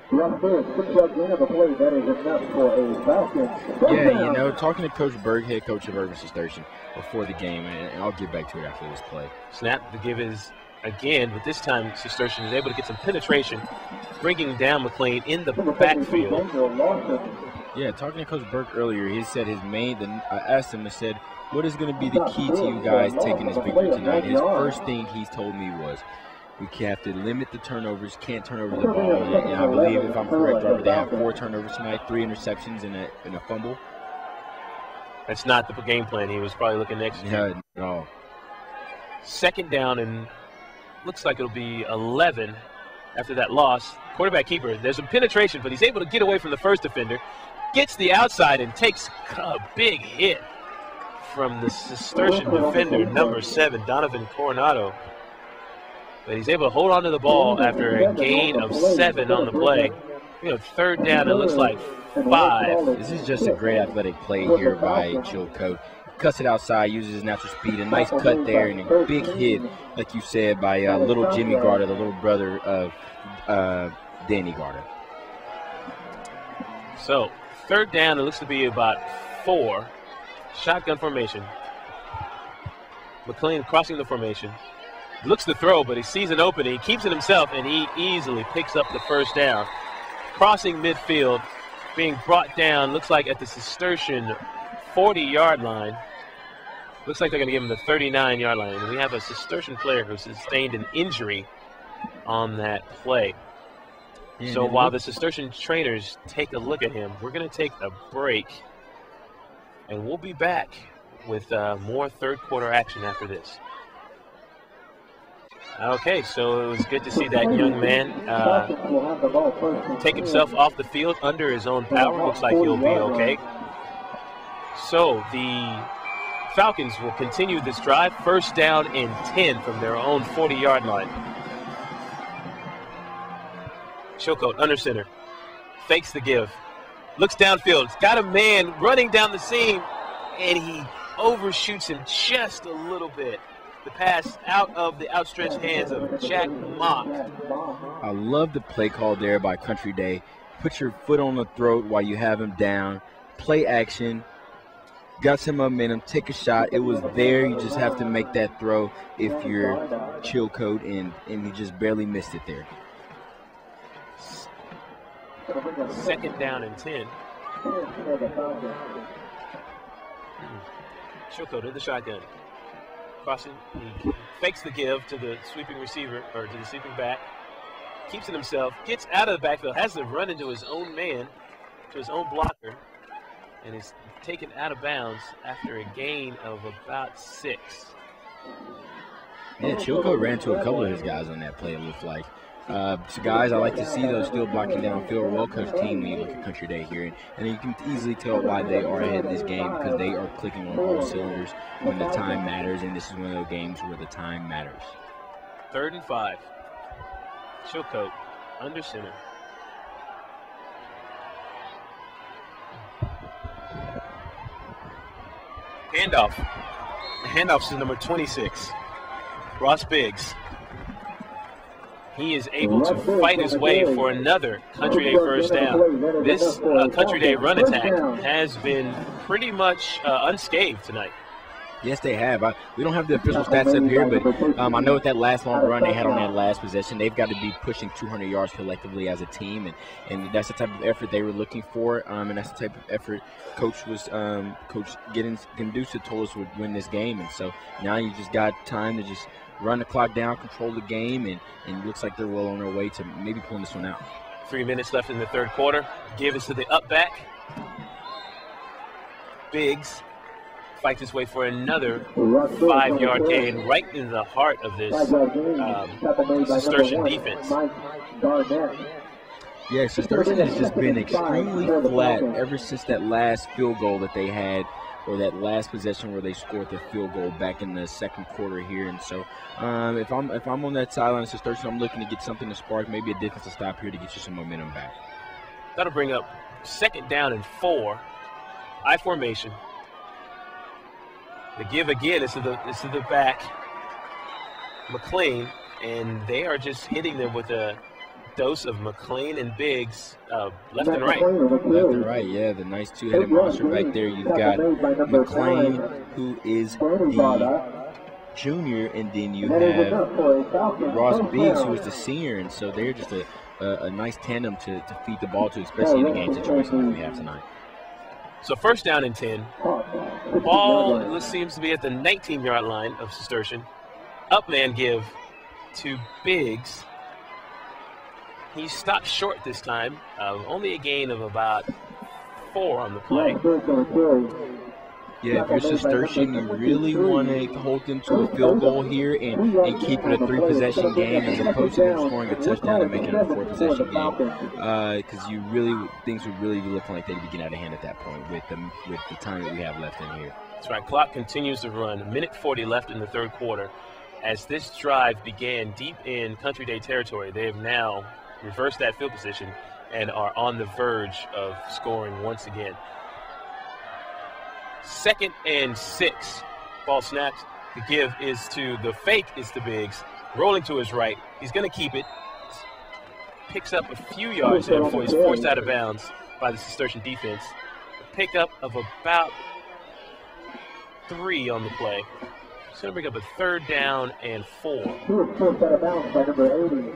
S3: Yeah, you know, talking to Coach Berg, head coach of Urban Cistercian, before the game, and I'll get back to it after this play.
S1: Snap, the give is again, but this time Cistercian is able to get some penetration, bringing down McLean in the backfield.
S3: Yeah, talking to Coach Burke earlier, he said I asked him, I said, what is going to be the key to you guys taking this victory tonight? His first thing he's told me was, we have to limit the turnovers, can't turn over the ball. And I believe, if I'm correct, Robert, they have 4 turnovers tonight, 3 interceptions and a fumble.
S1: That's not the game plan. He was probably looking next year.
S3: Yeah, no.
S1: 2nd down and looks like it'll be 11 after that loss. Quarterback keeper, there's some penetration, but he's able to get away from the first defender. Gets the outside and takes a big hit from the Cistercian defender, number 7, Donovan Coronado. But he's able to hold on to the ball after a gain of 7 on the play. You know, third down, it looks like 5.
S3: This is just a great athletic play here by Chilcote. Cuts it outside, uses his natural speed. A nice cut there and a big hit, like you said, by little Jimmy Garter, the little brother of Danny Garter.
S1: So, third down, it looks to be about 4. Shotgun formation. McLean crossing the formation. Looks to throw, but he sees an opening. He keeps it himself, and he easily picks up the first down. Crossing midfield, being brought down, looks like at the Cistercian 40-yard line. Looks like they're going to give him the 39-yard line. And we have a Cistercian player who sustained an injury on that play.
S3: Yeah,
S1: so while the Cistercian trainers take a look at him, we're going to take a break. And we'll be back with more third quarter action after this. Okay, so it was good to see that young man take himself off the field under his own power. Looks like he'll be okay. So the Falcons will continue this drive. First down and 10 from their own 40-yard line. Chilcote under center. Fakes the give. Looks downfield. Got a man running down the seam, and he overshoots him just a little bit. The pass out of the outstretched hands of Jack Mock.
S3: I love the play call there by Country Day. Put your foot on the throat while you have him down. Play action. Got some momentum. Take a shot. It was there. You just have to make that throw if you're Chilcote, and he just barely missed it there.
S1: Second down and 10. Chilcote in the shotgun. Crossing, he fakes the give to the sweeping receiver, or to the sweeping back. Keeps it himself, gets out of the backfield, has to run into his own man, to his own blocker, and is taken out of bounds after a gain of about 6.
S3: Yeah, Chilcote ran to a couple of his guys on that play, it looked like. So guys, I like to see those still blocking downfield. A well-coached team when you look at Country Day here. And you can easily tell why they are ahead in this game, because they are clicking on all cylinders when the time matters, and this is one of those games where the time matters.
S1: 3rd and 5. Chilcote under center. Handoff. The handoff's to number 26, Ross Biggs. He is able to fight his way for another Country Day first down. This Country Day run attack has been pretty much unscathed tonight.
S3: Yes, they have. We don't have the official stats up here, but I know with that last long run they had on that last possession, they've got to be pushing 200 yards collectively as a team, and that's the type of effort they were looking for, and that's the type of effort Coach Gendousa told us would win this game. And so now you just got time to just run the clock down, control the game, and it looks like they're well on their way to maybe pulling this one out.
S1: 3 minutes left in the third quarter. Give it to the up back. Biggs fights his way for another 5-yard gain right in the heart of this Cistercian defense.
S3: Yeah, Cistercian has just been extremely flat ever since that last field goal that they had, or that last possession where they scored the field goal back in the second quarter here. And so if I'm on that sideline of Cistercian, I'm looking to get something to spark, maybe a defensive stop here to get you some momentum back.
S1: That'll bring up 2nd down and 4. I formation. The give again is to the back, McLean, and they are just hitting them with a dose of McLean and Biggs left and right.
S3: Left and right, yeah, the nice two-headed monster back there. You've got McLean, who is the junior, and then you have Ross Biggs, who is the senior, and so they're just a nice tandem to feed the ball to, especially in a game situation like we have tonight.
S1: So 1st down and 10. Ball seems to be at the 19-yard line of Cistercian. Up man give to Biggs. He stopped short this time. Only a gain of about 4 on the play.
S3: Yeah, if you're Cistercian, you really want to hold them to a field goal here and keep it a 3-possession game as opposed to them scoring a touchdown and making it a 4-possession game. Because things would really be looking like they'd be getting out of hand at that point with the time that we have left in here.
S1: That's right. Clock continues to run. 1:40 left in the third quarter. As this drive began deep in Country Day territory, they have now reversed that field position and are on the verge of scoring once again. 2nd and 6. Ball snaps. The give is to the fake is to Biggs. Rolling to his right. He's going to keep it. Picks up a few yards there before he's forced out of bounds by the Cistercian defense. A pickup of about 3 on the play. He's going to bring up a 3rd down and 4.
S4: He was forced out of bounds by number 80,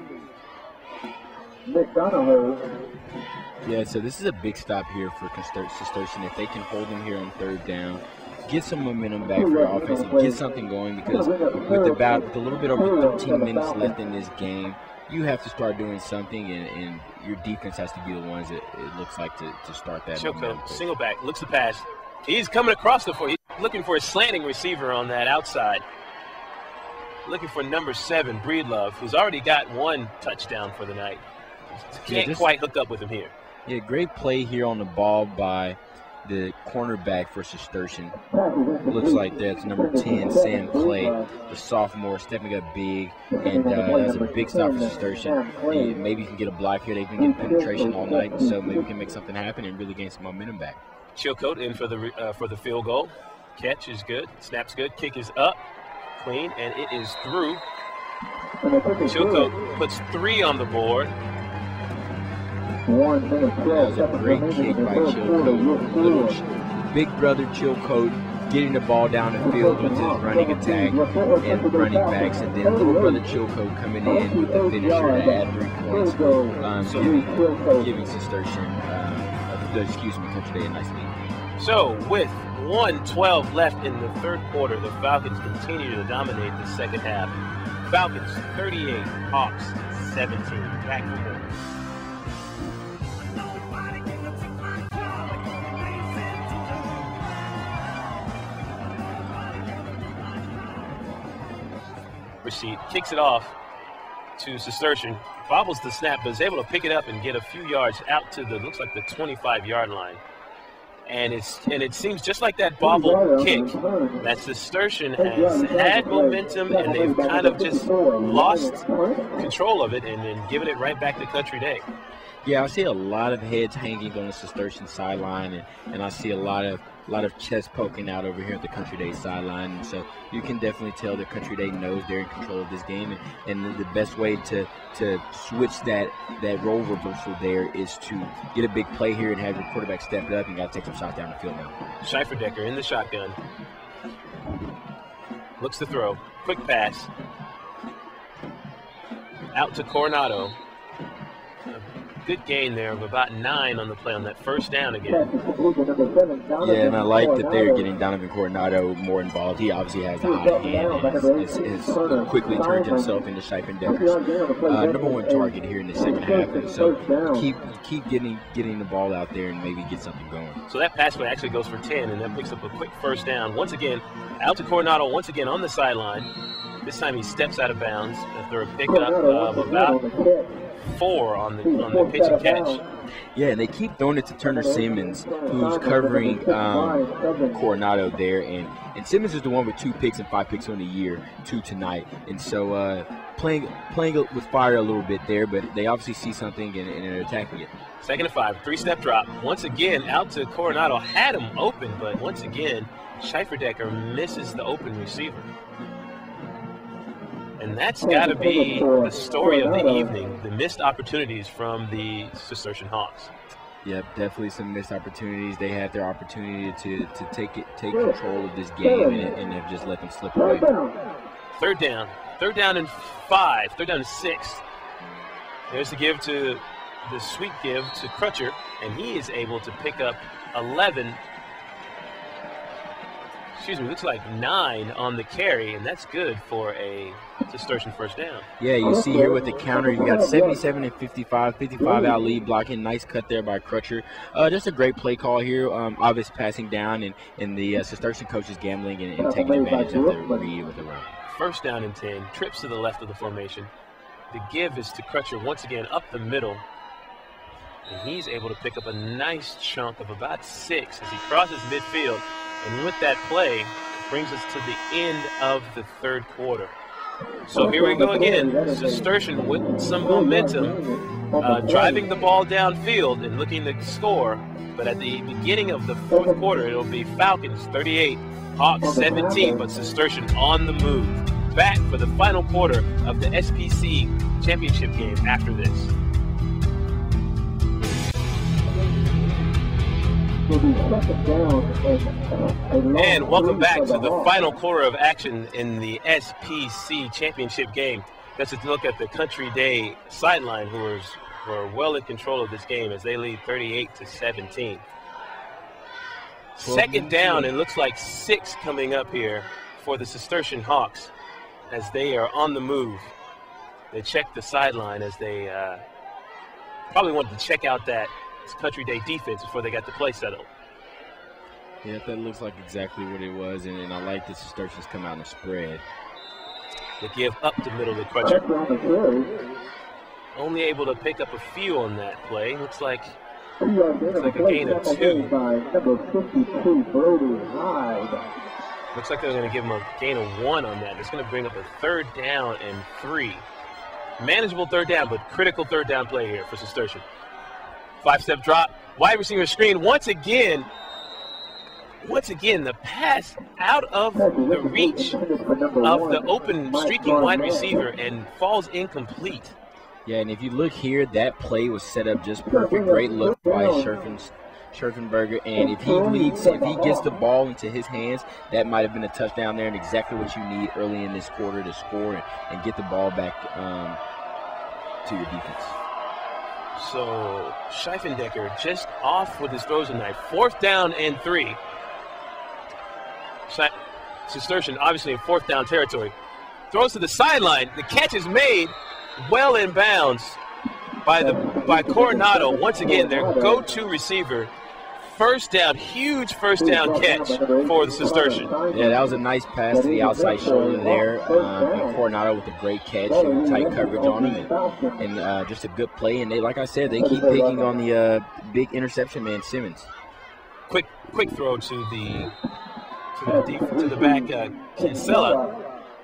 S4: McDonough.
S3: Yeah, so this is a big stop here for Cistercian. If they can hold them here on 3rd down, get some momentum back for offense and get something going, because with a little bit over 13 minutes left in this game, you have to start doing something, and your defense has to be the ones that it looks like to start that.
S1: Chilco, single back, looks the pass. He's coming across the floor. He's looking for a slanting receiver on that outside. Looking for number 7, Breedlove, who's already got 1 touchdown for the night. Can't quite hook up with him here.
S3: Yeah, great play here on the ball by the cornerback for Cistercian. Looks like that's number 10, Sam Clay, the sophomore, stepping up big, and that's a big stop for Cistercian. Maybe you can get a block here. They've been getting penetration all night, so maybe we can make something happen and really gain some momentum back.
S1: Chilcote in for the field goal. Catch is good. Snap's good. Kick is up, clean, and it is through. Chilcote puts 3 on the board.
S3: That was a great kick by Chilcote. Little big brother Chilcote getting the ball down the field with his running attack and running backs, and then little brother Chilcote coming in with the finisher to add 3 points, giving Cistercian, Country Day a nice lead.
S1: So with 1:12 left in the third quarter, the Falcons continue to dominate the second half. Falcons 38, Hawks 17. Back to them. Receipt kicks it off to Cistercian, bobbles the snap, but is able to pick it up and get a few yards out to the, looks like the 25-yard line. And it seems just like that bobble kick that Cistercian has had momentum, and they've kind of just lost control of it and then given it right back to Country Day.
S3: Yeah, I see a lot of heads hanging on the Cistercian sideline, and I see a lot of chest poking out over here at the Country Day sideline. And so you can definitely tell that Country Day knows they're in control of this game, and the best way to switch that role reversal there is to get a big play here and have your quarterback step it up, and you got to take some shots down the field now.
S1: Scheiferdecker in the shotgun. Looks to throw. Quick pass. Out to Coronado. Good gain there of about 9 on the play on that first down again.
S3: Yeah, and I like that they're getting Donovan Coronado more involved. He obviously has a hot hand and has quickly turned himself into Scheifendecker's number 1 target here in the second half. And so keep getting the ball out there and maybe get something going.
S1: So that pass play actually goes for 10, and that picks up a quick first down. Once again, out to Coronado once again on the sideline. This time he steps out of bounds after a pickup of about 4 on the pitch and catch.
S3: Yeah, and they keep throwing it to Turner Simmons, who's covering Coronado there, and Simmons is the one with 2 picks and 5 picks on the year, 2 tonight, and so playing with fire a little bit there, but they obviously see something and are attacking it.
S1: 2nd and 5, 3-step drop. Once again, out to Coronado, had him open, but once again, Scheiferdecker misses the open receiver. And that's got to be the story of the evening, the missed opportunities from the Cistercian Hawks.
S3: Yep, definitely some missed opportunities. They had their opportunity to take control of this game and have just let them slip away.
S1: Third down and 5, 3rd down and 6. There's the give to the sweet give to Crutcher, and he is able to pick up 11. looks like 9 on the carry, and that's good for a Cistercian first down.
S3: Yeah, you see here with the counter, you got 77 and 55 out lead blocking. Nice cut there by Crutcher. Just a great play call here. Obvious passing down, and the Cistercian coach is gambling and taking advantage of the read with the run.
S1: First down and 10, trips to the left of the formation. The give is to Crutcher once again up the middle. And he's able to pick up a nice chunk of about 6 as he crosses midfield. And with that play, it brings us to the end of the third quarter. So here we go again. Cistercian with some momentum, driving the ball downfield and looking to score. But at the beginning of the fourth quarter, it'll be Falcons 38, Hawks 17, but Cistercian on the move. Back for the final quarter of the SPC championship game after this. And welcome back to the final quarter of action in the SPC championship game. Let's look at the Country Day sideline, who are well in control of this game as they lead 38-17. Second down, it looks like 6 coming up here for the Cistercian Hawks as they are on the move. They check the sideline as they probably wanted to check out that Country Day defense before they got the play settled.
S3: Yeah, that looks like exactly what it was, and I like the Cistercians come out and spread.
S1: They give up the middle to Crutcher. Only able to pick up a few on that play. Looks like a gain of 2. Looks like they're going to give him a gain of 1 on that. It's going to bring up a 3rd down and 3. Manageable 3rd down, but critical 3rd down play here for Cistercian. 5-step drop, wide receiver screen. Once again, the pass out of the reach of the open streaking wide receiver and falls incomplete.
S3: Yeah, and if you look here, that play was set up just perfect. Great look by Scherfenberger, and if he gets the ball into his hands, that might have been a touchdown there, and exactly what you need early in this quarter to score and get the ball back to your defense.
S1: So Scherfenberger just off with his throws tonight. 4th down and 3. Cistercian obviously in 4th down territory. Throws to the sideline. The catch is made well in bounds by Coronado. Once again, their go-to receiver. First down, huge first down catch for the Cistercian.
S3: Yeah, that was a nice pass to the outside shoulder there. And Coronado with a great catch and tight coverage on him, and just a good play. And they, like I said, they keep picking on the big interception man, Simmons.
S1: Quick throw to the back, Kinsella.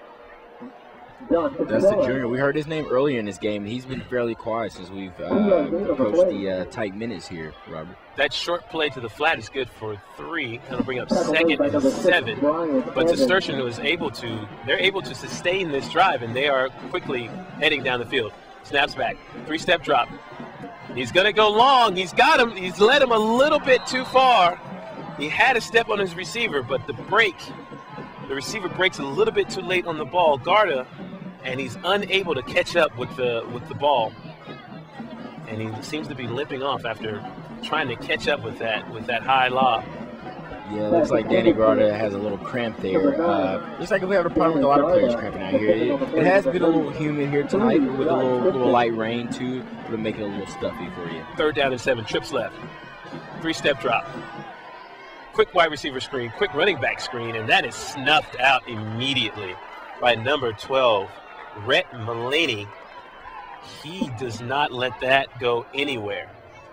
S3: That's the junior. We heard his name earlier in this game. He's been fairly quiet since we've approached the tight minutes here, Robert.
S1: That short play to the flat is good for 3. That'll bring up 2nd and 7. But Cistercian they're able to sustain this drive, and they are quickly heading down the field. Snaps back, 3-step drop. He's going to go long. He's got him. He's led him a little bit too far. He had a step on his receiver, but the receiver breaks a little bit too late on the ball. Garda, and he's unable to catch up with the ball, and he seems to be limping off after trying to catch up with that high lob.
S3: Yeah, it looks like Danny Garda has a little cramp there. Looks like we have a problem with a lot of players cramping out here. It has been a little humid here tonight with a little light rain too. It'll make it a little stuffy for you.
S1: 3rd down and 7, trips left. 3-step drop. Quick wide receiver screen, quick running back screen, and that is snuffed out immediately by number 12, Rhett Mulaney. He does not let that go anywhere.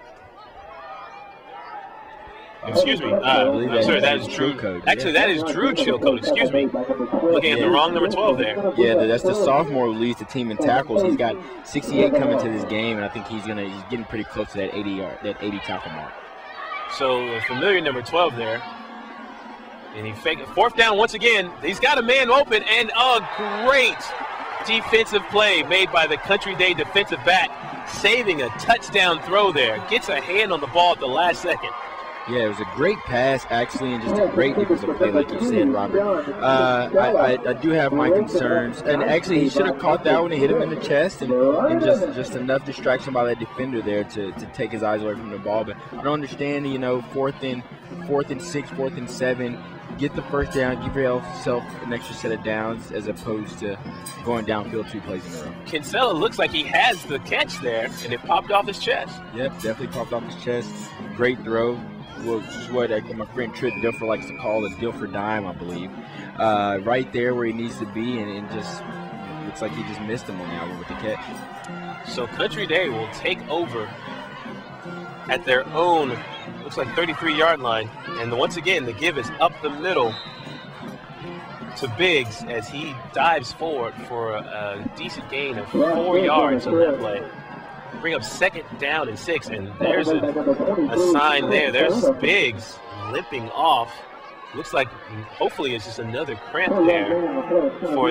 S1: Excuse me. Sorry, that is Drew. Actually, that is Drew Chilcote. Excuse me. Looking at the wrong number 12 there.
S3: Yeah, that's the sophomore who leads the team in tackles. He's got 68 coming to this game, and I think he's getting pretty close to that 80 tackle mark.
S1: So a familiar number 12 there. And he faked it. 4th down once again. He's got a man open, and a great defensive play made by the Country Day defensive back, saving a touchdown throw there. Gets a hand on the ball at the last second.
S3: Yeah, it was a great pass, actually, and just a great defensive play, like you said, Robert. I do have my concerns. And actually, he should have caught that one and hit him in the chest, and just enough distraction by that defender there to take his eyes away from the ball. But I don't understand, 4th and 6, 4th and 7. get the first down, give yourself an extra set of downs as opposed to going downfield 2 plays in a row.
S1: Kinsella looks like he has the catch there, and it popped off his chest.
S3: Yep, definitely popped off his chest. Great throw. Well, this is what my friend Trip Dilfer likes to call a Dilfer dime, I believe. Right there where he needs to be, and just looks like he just missed him on the outlet with the catch.
S1: So Country Day will take over at their own, looks like 33-yard line. And once again, the give is up the middle to Biggs as he dives forward for a decent gain of 4 yards on that play. Bring up 2nd down and 6, and there's a sign there. There's Biggs limping off. Looks like hopefully it's just another cramp there for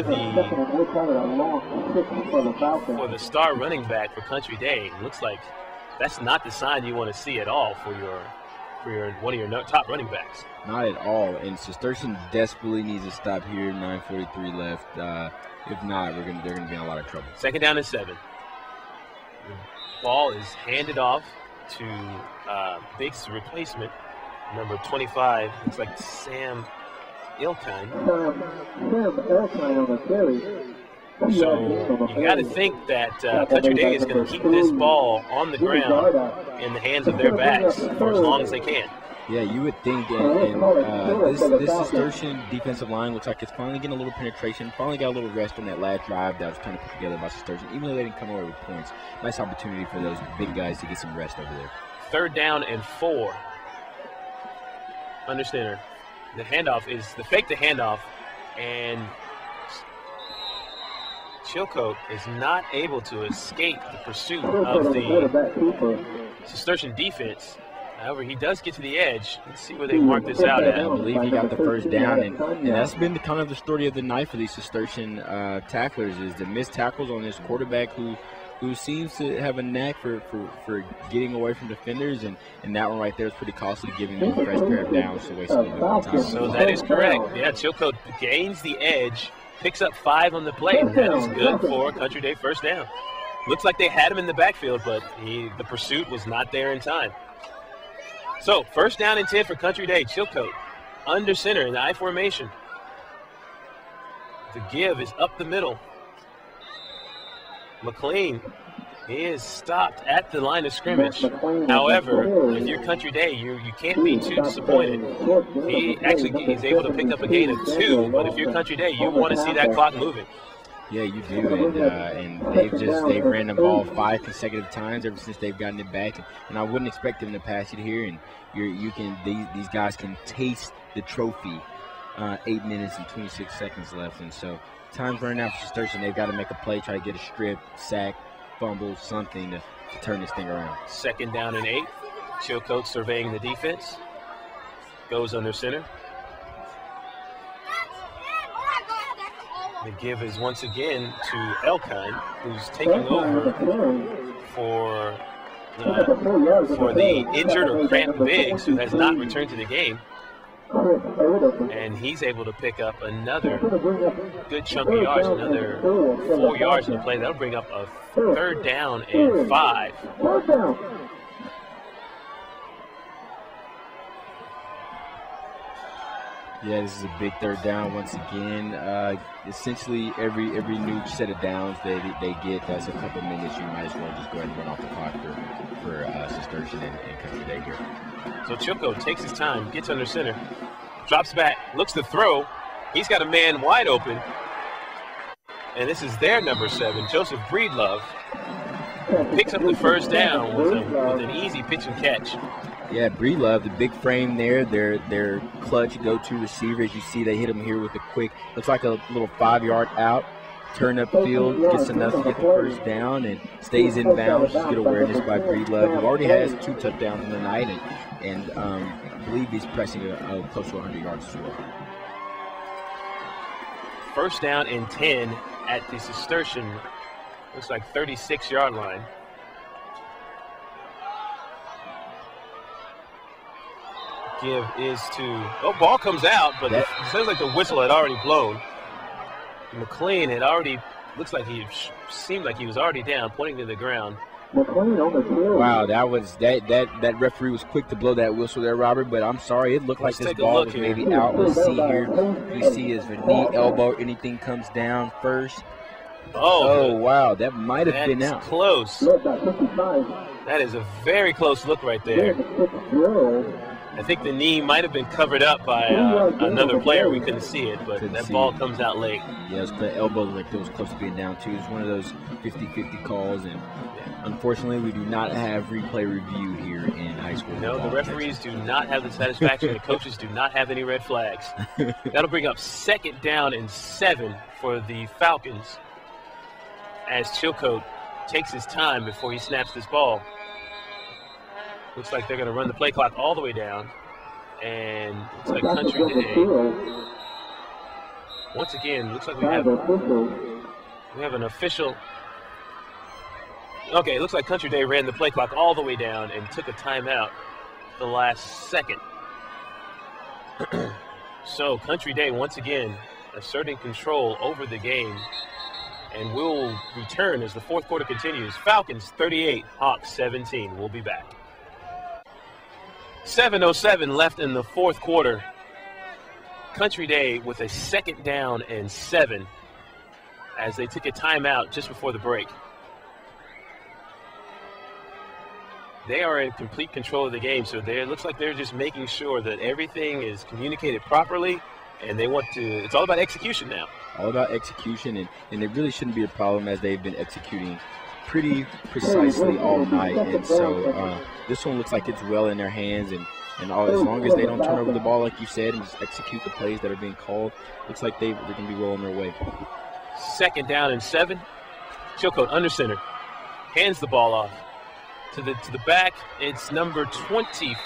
S1: the star running back for Country Day. It looks like that's not the sign you want to see at all for one of your top running backs.
S3: Not at all. And Cistercian desperately needs to stop here. 9:43 left. If not, they're gonna be in a lot of trouble.
S1: 2nd down and 7. The ball is handed off to Biggs' replacement, number 25. Looks like Sam Ilkine. So you got to think that Country Day is going to keep this ball on the ground in the hands of their backs for as long as they can.
S3: Yeah, you would think, and this Cistercian defensive line looks like it's finally getting a little penetration, finally got a little rest on that last drive that was kind of put together by Cistercian, even though they didn't come away with points. Nice opportunity for those big guys to get some rest over there.
S1: 3rd down and 4. Under center. The handoff is the fake to handoff, and Chilcote is not able to escape the pursuit of the Cistercian defense. However, he does get to the edge. Let's see where they mark this out at.
S3: I believe he got the first down, and that's been kind of the story of the night for these Cistercian tacklers, is the missed tackles on this quarterback who seems to have a knack for getting away from defenders, and that one right there is pretty costly, giving them a fresh pair of downs to waste a little bit more time.
S1: So that is correct. Yeah, Chilcote gains the edge, picks up 5 on the play, and that is good for Country Day first down. Looks like they had him in the backfield, but the pursuit was not there in time. So 1st down and 10 for Country Day. Chilcote under center in the I formation. The give is up the middle. McLean is stopped at the line of scrimmage. However, if you're Country Day, you can't be too disappointed. He actually is able to pick up a gain of 2, but if you're Country Day, you want to see that clock moving.
S3: Yeah, you do, and they've ran the ball 5 consecutive times ever since they've gotten it back, and I wouldn't expect them to pass it here. And these guys can taste the trophy. 8 minutes and 26 seconds left, and so time's running out for Cistercian. They've got to make a play, try to get a strip, sack, fumble, something to turn this thing around. 2nd
S1: down and 8. Chilcote surveying the defense. Goes under center. The give is once again to Elkine, who's taking over for the injured or cramped Biggs, who has not returned to the game. And he's able to pick up another good chunk of yards, another 4 yards in the play. That'll bring up a 3rd down and 5.
S3: Yeah, this is a big 3rd down once again. Essentially, every new set of downs they get, that's a couple minutes. You might as well just go ahead and run off the clock for Cistercian and Country Day here.
S1: So Chilcote takes his time, gets under center, drops back, looks to throw. He's got a man wide open. And this is their number 7, Joseph Breedlove. Picks up the first down with an easy pitch and catch.
S3: Yeah, Breedlove, the big frame there, their clutch go-to receiver. As you see, they hit him here with a quick, looks like a little 5-yard out, turn up field, gets enough to get the first down, and stays in bounds. Just good awareness by Breedlove, who already has 2 touchdowns in the night, and I believe he's pressing close to 100 yards as well.
S1: 1st down and 10 at the Cistercian, looks like 36-yard line. Give is to, ball comes out, but it sounds like the whistle had already blown. McLean had already, looks like seemed like he was already down, pointing to the ground.
S4: McLean on the field.
S3: Wow, that referee was quick to blow that whistle there, Robert, but I'm sorry. It looked like this ball was maybe out. Let's see here. We see is the knee, elbow, anything comes down first. Oh, wow, that might have been out.
S1: Close. That is a very close look right there. I think the knee might have been covered up by another player. We couldn't see it, but that ball comes out late.
S3: Yeah, the elbow like it was close to being down, too. It's one of those 50-50 calls, and unfortunately, we do not have replay review here in high school.
S1: No, the referees do not have the satisfaction. The coaches do not have any red flags. That'll bring up 2nd down and 7 for the Falcons as Chilcote takes his time before he snaps this ball. Looks like they're going to run the play clock all the way down. And looks like Country Day. Once again, looks like we have an official. Okay, it looks like Country Day ran the play clock all the way down and took a timeout the last second. So Country Day, once again, asserting control over the game. And we'll return as the 4th quarter continues. Falcons 38, Hawks 17. We'll be back. 7:07 left in the 4th quarter. Country Day with a 2nd down and 7 as they took a timeout just before the break. They are in complete control of the game, so it looks like they're just making sure that everything is communicated properly, and they want to – it's all about execution now.
S3: All about execution, and it really shouldn't be a problem as they've been executing pretty precisely all night. And so this one looks like it's well in their hands, and as long as they don't turn over the ball like you said and just execute the plays that are being called, looks like they're going to be well on their way.
S1: 2nd down and 7. Chilcote under center, hands the ball off to the back. It's number 26.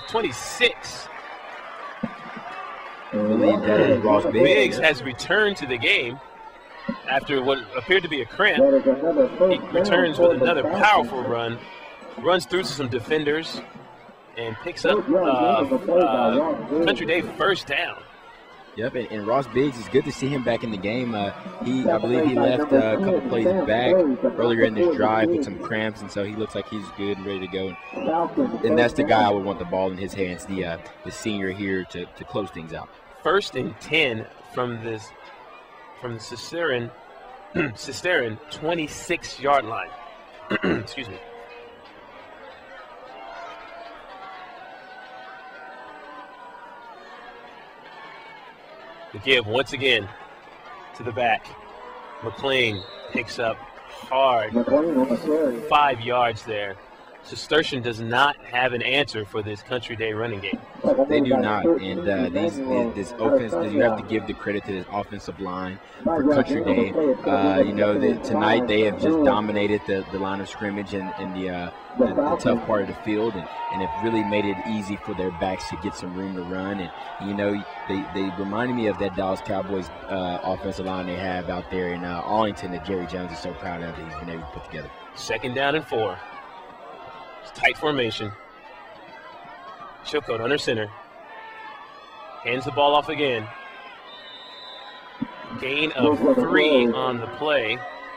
S3: I believe that is Ross Biggs.
S1: Biggs has returned to the game after what appeared to be a cramp. He returns with another powerful run, runs through some defenders, and picks up Country Day 1st down.
S3: Yep, and Ross Biggs, it's good to see him back in the game. I believe he left a couple plays back earlier in this drive with some cramps, and so he looks like he's good and ready to go. And that's the guy I would want the ball in his hands, the senior here to close things out.
S1: 1st and 10 from the Cistercian 26-yard line. Excuse me. The give once again to the back. McLean picks up hard. 5 yards there. Cistercian does not have an answer for this Country Day running game.
S3: They do not, and this offense, you have to give the credit to this offensive line for Country Day. Tonight they have just dominated the line of scrimmage and the tough part of the field, and have really made it easy for their backs to get some room to run. And they reminded me of that Dallas Cowboys offensive line they have out there in Arlington that Jerry Jones is so proud of that he's been able to put together.
S1: 2nd down and 4. Tight formation. Chilcote under center. Hands the ball off again. Gain of 3 on the play.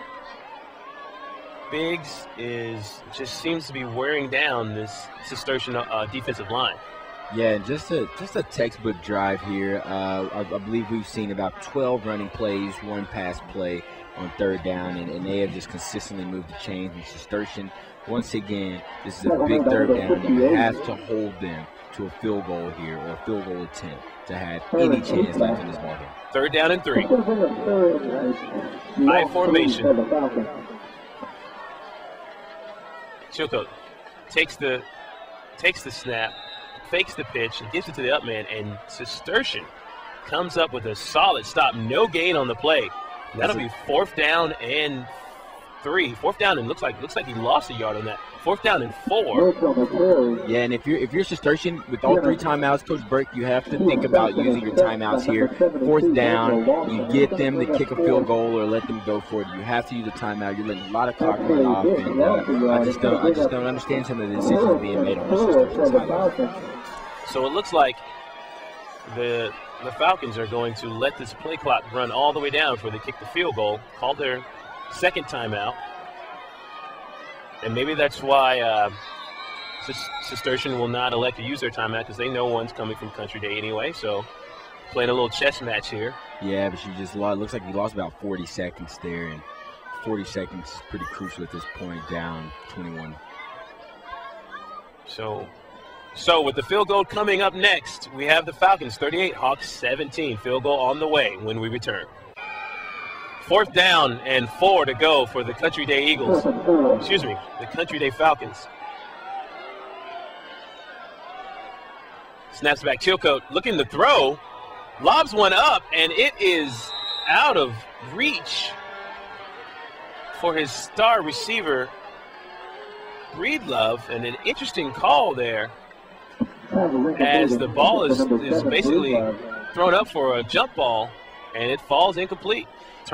S1: Biggs just seems to be wearing down this Cistercian defensive line.
S3: Yeah, just a textbook drive here. I believe we've seen about 12 running plays, 1 pass play on 3rd down, and they have just consistently moved the chains. And Cistercian, once again, this is a big 3rd down. You have to hold them to a field goal here, or a field goal attempt to have any chance left in this ball game.
S1: 3rd down and 3. High formation. Chilcote takes the snap, fakes the pitch, and gives it to the up man, and Cistercian comes up with a solid stop. No gain on the play. That'll be 4th down and 3. 4th down, and looks like he lost a yard on that. 4th down and 4.
S3: Yeah, and if you're Cistercian with all 3 timeouts, Coach Burke, you have to think about using your timeouts here. 4th down, you get them to kick a field goal or let them go for it. You have to use a timeout. You're letting a lot of clock run off, and I just don't understand some of the decisions being made on the Cistercian side.
S1: So it looks like the Falcons are going to let this play clock run all the way down before they kick the field goal, call their 2nd timeout. And maybe that's why Cistercian will not elect to use their timeout, because they know one's coming from Country Day anyway. So playing a little chess match here.
S3: Yeah, but she just lost. Looks like you lost about 40 seconds there, and 40 seconds is pretty crucial at this point, down 21.
S1: So with the field goal coming up next, we have the Falcons 38, Hawks 17. Field goal on the way when we return. 4th down and 4 to go for the Country Day Eagles. Excuse me, the Country Day Falcons. Snaps back, Chilcote looking to throw. Lobs one up, and it is out of reach for his star receiver, Breedlove, and an interesting call there as the ball is basically thrown up for a jump ball, and it falls incomplete.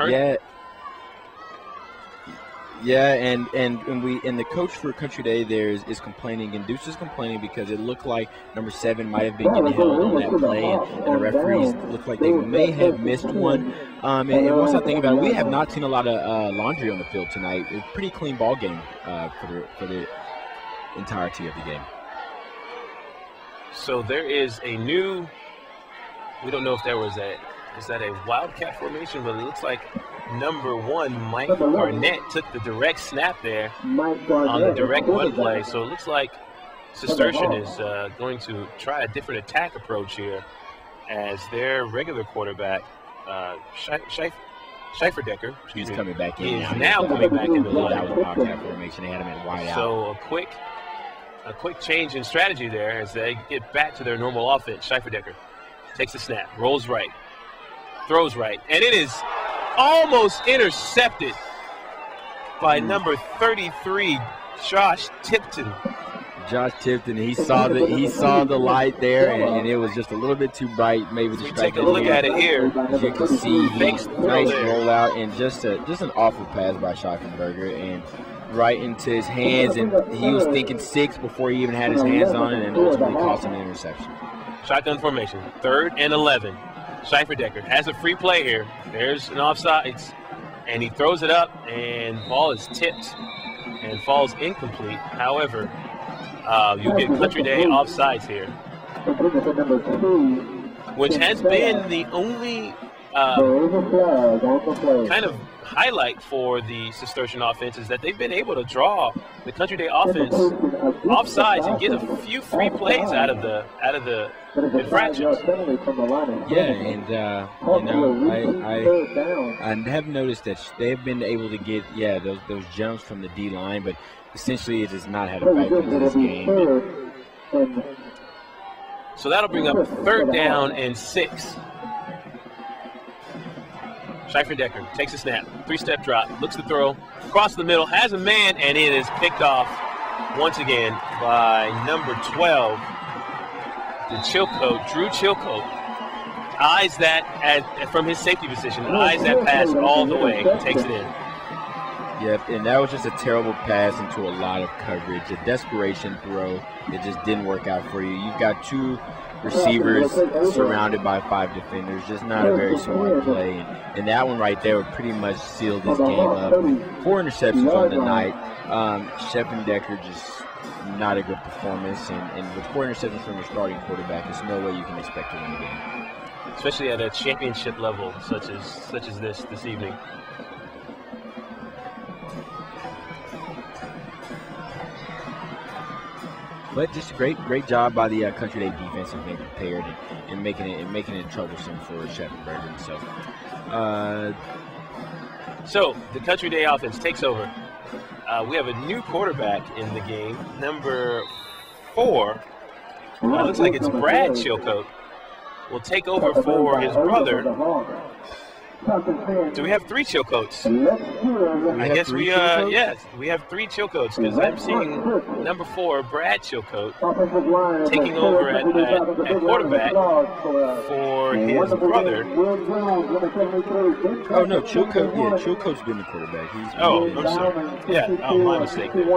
S3: Yeah, and the coach for Country Day there is complaining, and Deuce is complaining because it looked like number 7 might have been getting held on that play, and the referees looked like they may have missed one. And once I think about it, we have not seen a lot of laundry on the field tonight. It's a pretty clean ball game for the entirety of the game.
S1: So there is a new, we don't know if there was is that a wildcat formation, but it looks like number 1, Mike Garnett, took the direct snap there on the direct run play. So it looks like Cistercian is going to try a different attack approach here, as their regular quarterback, Schifferdecker,
S3: he's coming back in.
S1: Is now coming back in the line.
S3: That was a wildcat formation. They had him in wide out.
S1: So a quick change in strategy there as they get back to their normal offense. Schifferdecker takes the snap, rolls right, throws right, and it is almost intercepted by number 33, Josh Tipton.
S3: Josh Tipton, he saw the light there, and it was just a little bit too bright, maybe distracted.
S1: Take a look at it here.
S3: As you can see,
S1: nice
S3: rollout, and just an awful pass by Schifferdecker, and right into his hands, and he was thinking 6 before he even had his hands on it, and ultimately cost him an interception.
S1: Shotgun formation, 3rd and 11. Schifferdecker has a free play here. There's an offsides, and he throws it up, and ball is tipped and falls incomplete. However, you get Country Day offsides here, which has been the only kind of highlight for the Cistercian offense, is that they've been able to draw the Country Day offense offsides and get a few free plays out of the infractions.
S3: Yeah, and I have noticed that they have been able to get those jumps from the D line, but essentially it has not had a factor in this game.
S1: So that'll bring up 3rd down and 6. Schifferdecker takes a snap, 3-step drop, looks to throw, across the middle, has a man, and it is picked off once again by number 12, Drew Chilcote. Eyes that from his safety position, eyes that pass all the way, takes it in.
S3: Yep, and that was just a terrible pass into a lot of coverage, a desperation throw that just didn't work out for you. You've got 2 receivers surrounded by 5 defenders, just not a very smart play. And that one right there would pretty much seal this game up. 4 interceptions on the night. Schifferdecker just not a good performance. And with 4 interceptions from your starting quarterback, there's no way you can expect to win the game.
S1: Especially at a championship level such as this evening.
S3: But just a great job by the Country Day defense of being prepared and making it troublesome for Schifferdecker.
S1: So the Country Day offense takes over. We have a new quarterback in the game, number 4. Looks like it's Brad Chilcote. Will take over for his brother. Do we have 3 Chilcotes? I guess we have 3 Chilcotes, because I'm seeing number 4, Brad Chilcote, taking over at quarterback for his brother.
S3: Oh no, Chilcote's been the quarterback.
S1: I'm sorry. My mistake there.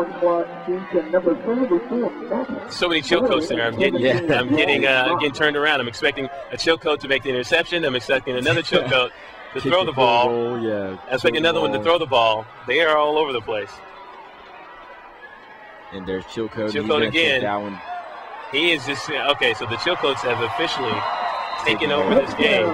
S1: So many Chilcotes there. I'm getting turned around. I'm expecting a Chilcote to make the interception. I'm expecting another Chilcote to throw the ball. I'm expecting another one to throw the ball. They are all over the place.
S3: And there's Chilcote.
S1: Chilcote again. That one. He is just okay. So the Chilcotes have officially taken over this game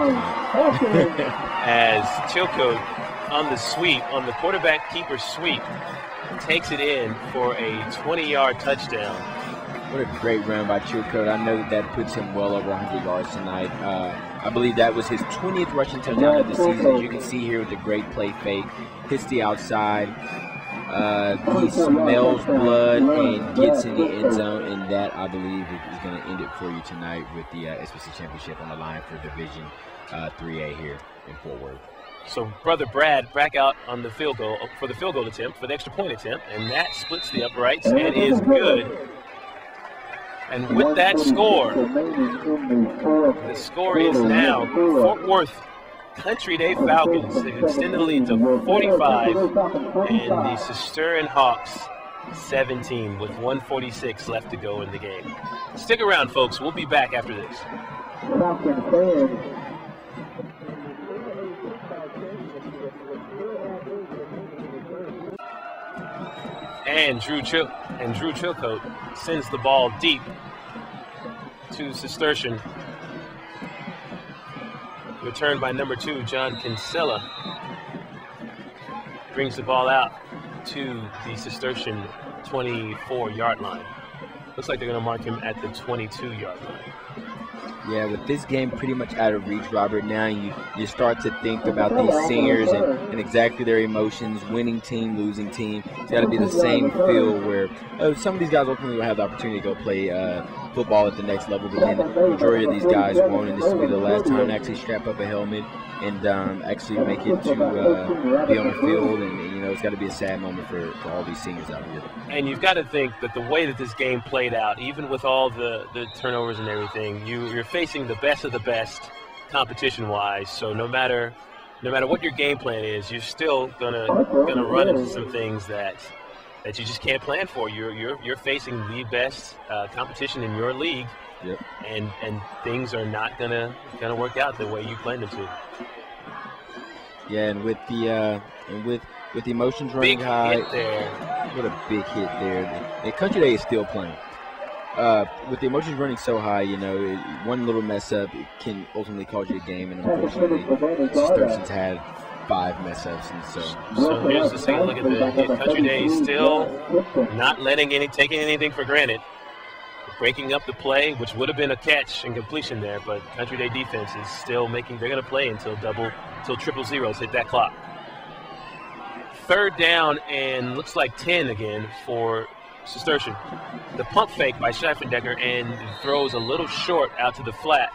S1: as Chilcote on the sweep, on the quarterback keeper sweep, takes it in for a 20-yard touchdown.
S3: What a great run by Chilcote. I know that puts him well over 100 yards tonight. I believe that was his 20th rushing touchdown of the season. As you can see here with the great play fake, hits the outside. He smells blood and gets in the end zone, and that, I believe, is going to end it for you tonight with the SPC Championship on the line for Division 3A here in Fort Worth.
S1: So Brother Brad back out on the field goal for the field goal attempt, for the extra point attempt, and that splits the uprights and is good. And with that score, the score is now Fort Worth Country Day Falcons. They've extended the lead to 45, and the Cistercian Hawks 17 with 1:46 left to go in the game. Stick around, folks. We'll be back after this. And Drew Chilcote sends the ball deep to Cistercian. Returned by number 2, John Kinsella. Brings the ball out to the Cistercian 24-yard line. Looks like they're going to mark him at the 22-yard line.
S3: Yeah, with this game pretty much out of reach, Robert, now you start to think about these seniors and exactly their emotions, winning team, losing team. It's got to be the same feel where some of these guys ultimately will have the opportunity to go play football at the next level, but then the majority of these guys won't, and this will be the last time to actually strap up a helmet and actually make it to be on the field, and it's got to be a sad moment for all these seniors out here.
S1: And you've got to think that the way that this game played out, even with all the turnovers and everything, you're facing the best of the best competition-wise. So no matter what your game plan is, you're still gonna run into some things that you just can't plan for. You're facing the best competition in your league.
S3: Yep.
S1: And things are not gonna work out the way you planned them to.
S3: Yeah, and with the emotions running
S1: big
S3: high,
S1: hit there.
S3: What a big hit there. The Country Day is still playing. With the emotions running so high, one little mess up can ultimately cause you a game, and unfortunately, Cistercian's had 5 mess ups, and
S1: so here's the second look at the hit. Country Day still not taking anything for granted. Breaking up the play, which would have been a catch and completion there, but Country Day defense is still they're going to play until triple zeros hit that clock. Third down and looks like 10 again for Cistercian. The pump fake by Scheifendecker and throws a little short out to the flat.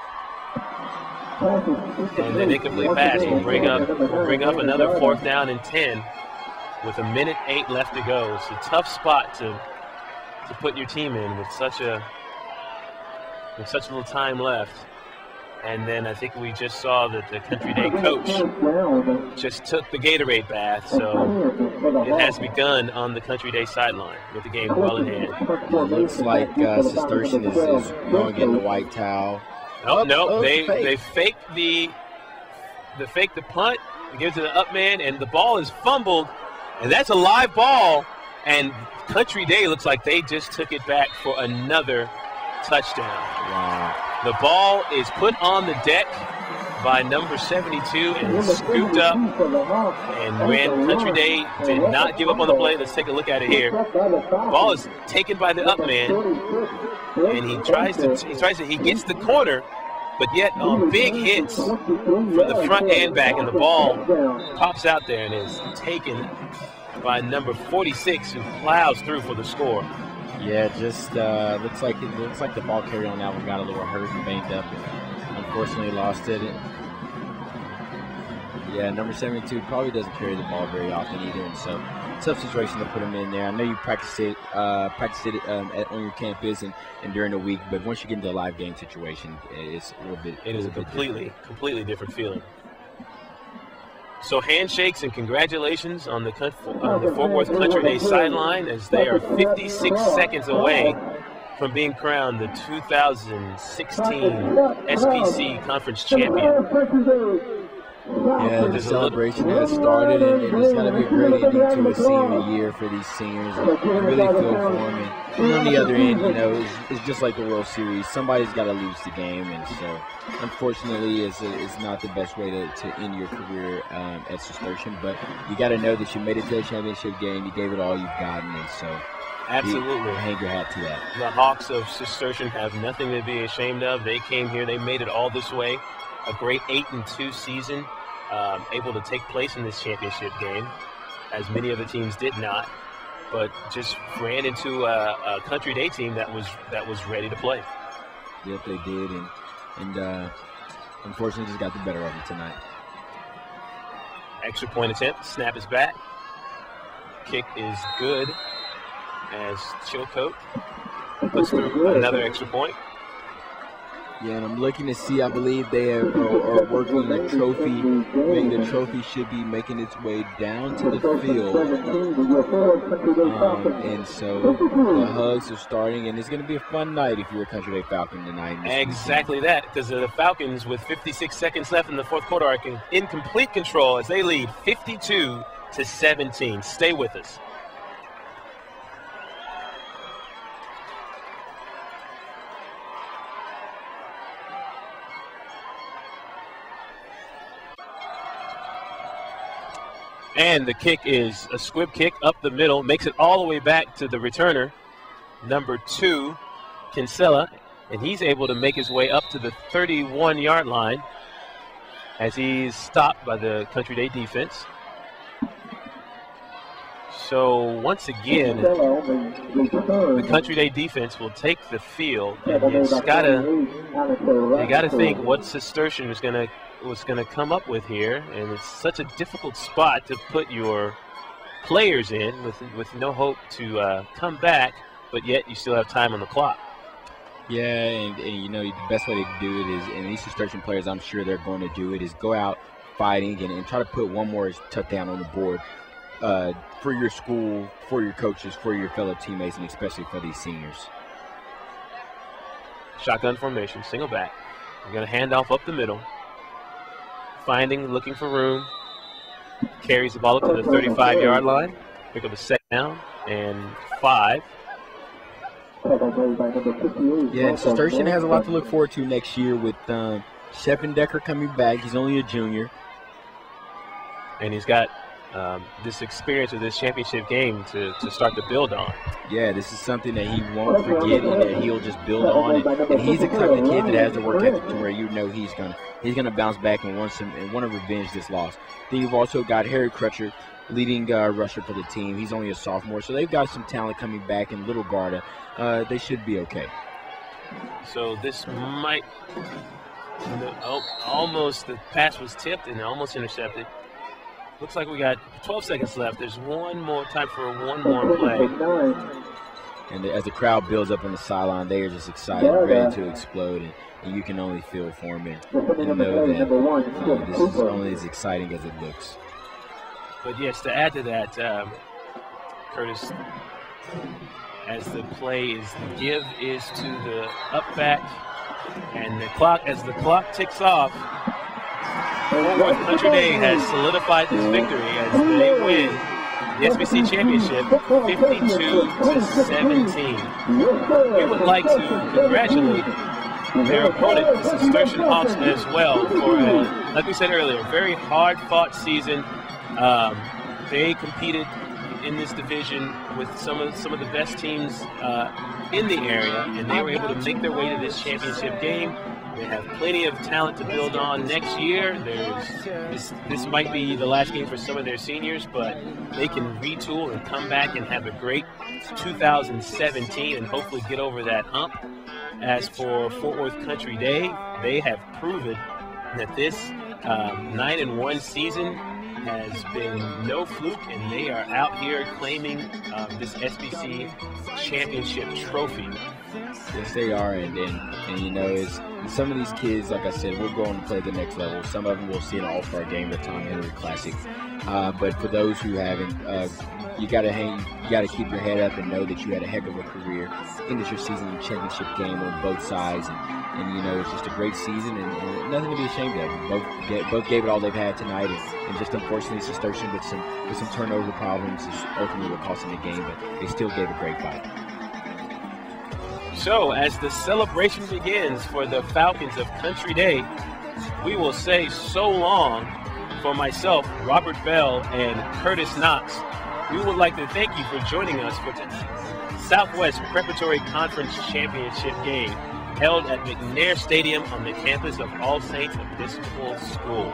S1: And then incomplete pass will bring up another 4th down and 10 with 1:08 left to go. It's a tough spot to put your team in with such little time left. And then I think we just saw that the Country Day coach just took the Gatorade bath, so it has begun on the Country Day sideline with the game well in hand.
S3: It looks like Cistercian is going to get the white towel.
S1: No, they fake the punt, give it to the up man, and the ball is fumbled, and that's a live ball, and Country Day looks like they just took it back for another touchdown.
S3: Wow.
S1: The ball is put on the deck by number 72 and scooped up. And when Country Day did not give up on the play, let's take a look at it here. Ball is taken by the up man, and he gets the corner, but yet on big hits from the front and back, and the ball pops out there and is taken by number 46, who plows through for the score.
S3: Yeah, just looks like the ball carrier on that one got a little hurt and banged up, and unfortunately lost it. Yeah, number 72 probably doesn't carry the ball very often either, and so tough situation to put him in there. I know you practiced it on your campus and during the week, but once you get into a live game situation, it's a little bit.
S1: It is a completely different feeling. So handshakes and congratulations on the Fort Worth Country Day sideline, as they are 56 seconds away from being crowned the 2016 SPC Conference champion.
S3: Yeah, the celebration has started, and it's going to be a great ending to a senior year for these seniors. I really feel for them. And on the other end, you know, it's just like the World Series. Somebody's got to lose the game, and so unfortunately, it's not the best way to end your career at Cistercian. But you got to know that you made it to the championship game. You gave it all you've gotten, and so
S1: absolutely
S3: hang your hat to that.
S1: The Hawks of Cistercian have nothing to be ashamed of. They came here, they made it all this way. A great 8-2 season, able to take place in this championship game, as many other teams did not, but just ran into a Country Day team that was ready to play.
S3: Yep, they did, and unfortunately just got the better of them tonight.
S1: Extra point attempt, snap is back. Kick is good as Chilcote puts through another extra point.
S3: Yeah, and I'm looking to see, I believe they are working on the trophy. Maybe the trophy should be making its way down to the field. And so the hugs are starting, and it's going to be a fun night if you're a Country Day Falcon tonight.
S1: Exactly that, because the Falcons, with 56 seconds left in the fourth quarter, are in complete control as they lead 52-17. Stay with us. And the kick is a squib kick up the middle, makes it all the way back to the returner, number 2, Kinsella, and he's able to make his way up to the 31-yard line as he's stopped by the Country Day defense. So once again, the Country Day defense will take the field, and you gotta think what Cistercian was going to come up with here, and it's such a difficult spot to put your players in with no hope to come back, but yet you still have time on the clock.
S3: Yeah, and you know, the best way to do it is, and these Cistercian players, I'm sure they're going to do it, is go out fighting and try to put one more touchdown on the board for your school, for your coaches, for your fellow teammates, and especially for these seniors.
S1: Shotgun formation, single back. We're going to hand off up the middle. Looking for room, carries the ball up to the 35-yard line, pick up a second down and 5.
S3: Yeah, Cistercian has a lot to look forward to next year with Sheppendecker coming back. He's only a junior.
S1: And he's got this experience of this championship game to start to build on.
S3: Yeah, this is something that he won't forget and that he'll just build on. And he's the kind of kid that has the work ethic to where you know he's gonna bounce back and want to revenge this loss. Then you've also got Harry Crutcher, leading rusher for the team. He's only a sophomore, so they've got some talent coming back in Little Garda. They should be okay.
S1: So this might almost, the pass was tipped and almost intercepted. Looks like we got 12 seconds left. There's one more time for one more play.
S3: And as the crowd builds up on the sideline, they are just excited, ready to explode, and you can only feel for them and know that this is only as exciting as it looks.
S1: But yes, to add to that, Curtis, as the play is, the give is to the up back, and as the clock ticks off, Country Day has solidified this victory as they win the SPC Championship 52-17. We would like to congratulate their opponent, the Cistercian Hawks, as well for, like we said earlier, a very hard-fought season. They competed in this division with some of the best teams in the area, and they were able to make their way to this championship game. They have plenty of talent to build on next year. This might be the last game for some of their seniors, but they can retool and come back and have a great 2017 and hopefully get over that hump. As for Fort Worth Country Day, they have proven that this 9-1 season has been no fluke, and they are out here claiming this SPC championship trophy.
S3: Yes, they are, and you know, some of these kids, like I said, will go on to play the next level. Some of them will see an all-star game, the Tom Henry Classic. But for those who haven't, you gotta keep your head up and know that you had a heck of a career. Ended your season in a championship game on both sides, and you know, it's just a great season and nothing to be ashamed of. Both gave it all they've had tonight, and just unfortunately Cistercian with some turnover problems is ultimately what cost them the game, but they still gave a great fight.
S1: So, as the celebration begins for the Falcons of Country Day, we will say so long for myself, Robert Bell, and Curtis Knox. We would like to thank you for joining us for tonight's Southwest Preparatory Conference Championship game held at McNair Stadium on the campus of All Saints Episcopal School.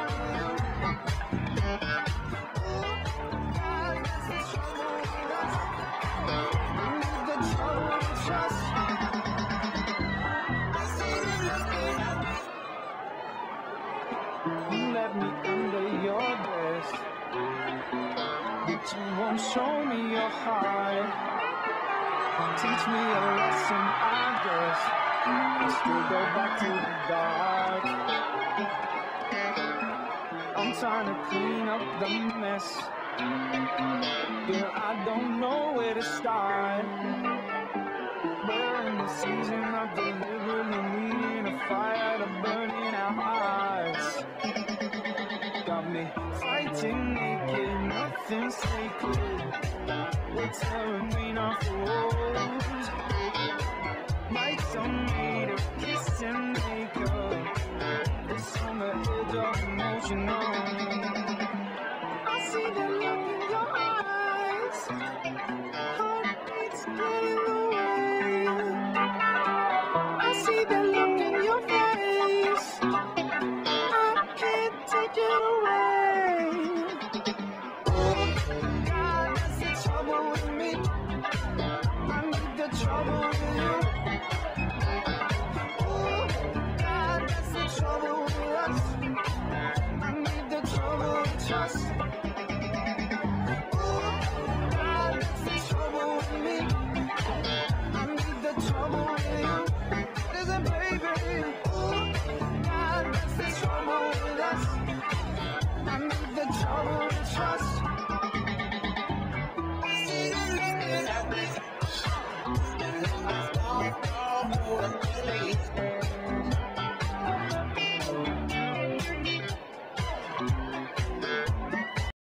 S5: You won't show me your heart. Teach me a lesson, I guess. I still go back to the dark. I'm trying to clean up the mess. Yeah, I don't know where to start. We're in the season of deliberately needing a fire to burn in our hearts. Got me fighting naked, nothing sacred. We're tearing me off the walls. Nights are made of kiss and makeup. It's on the edge of emotional.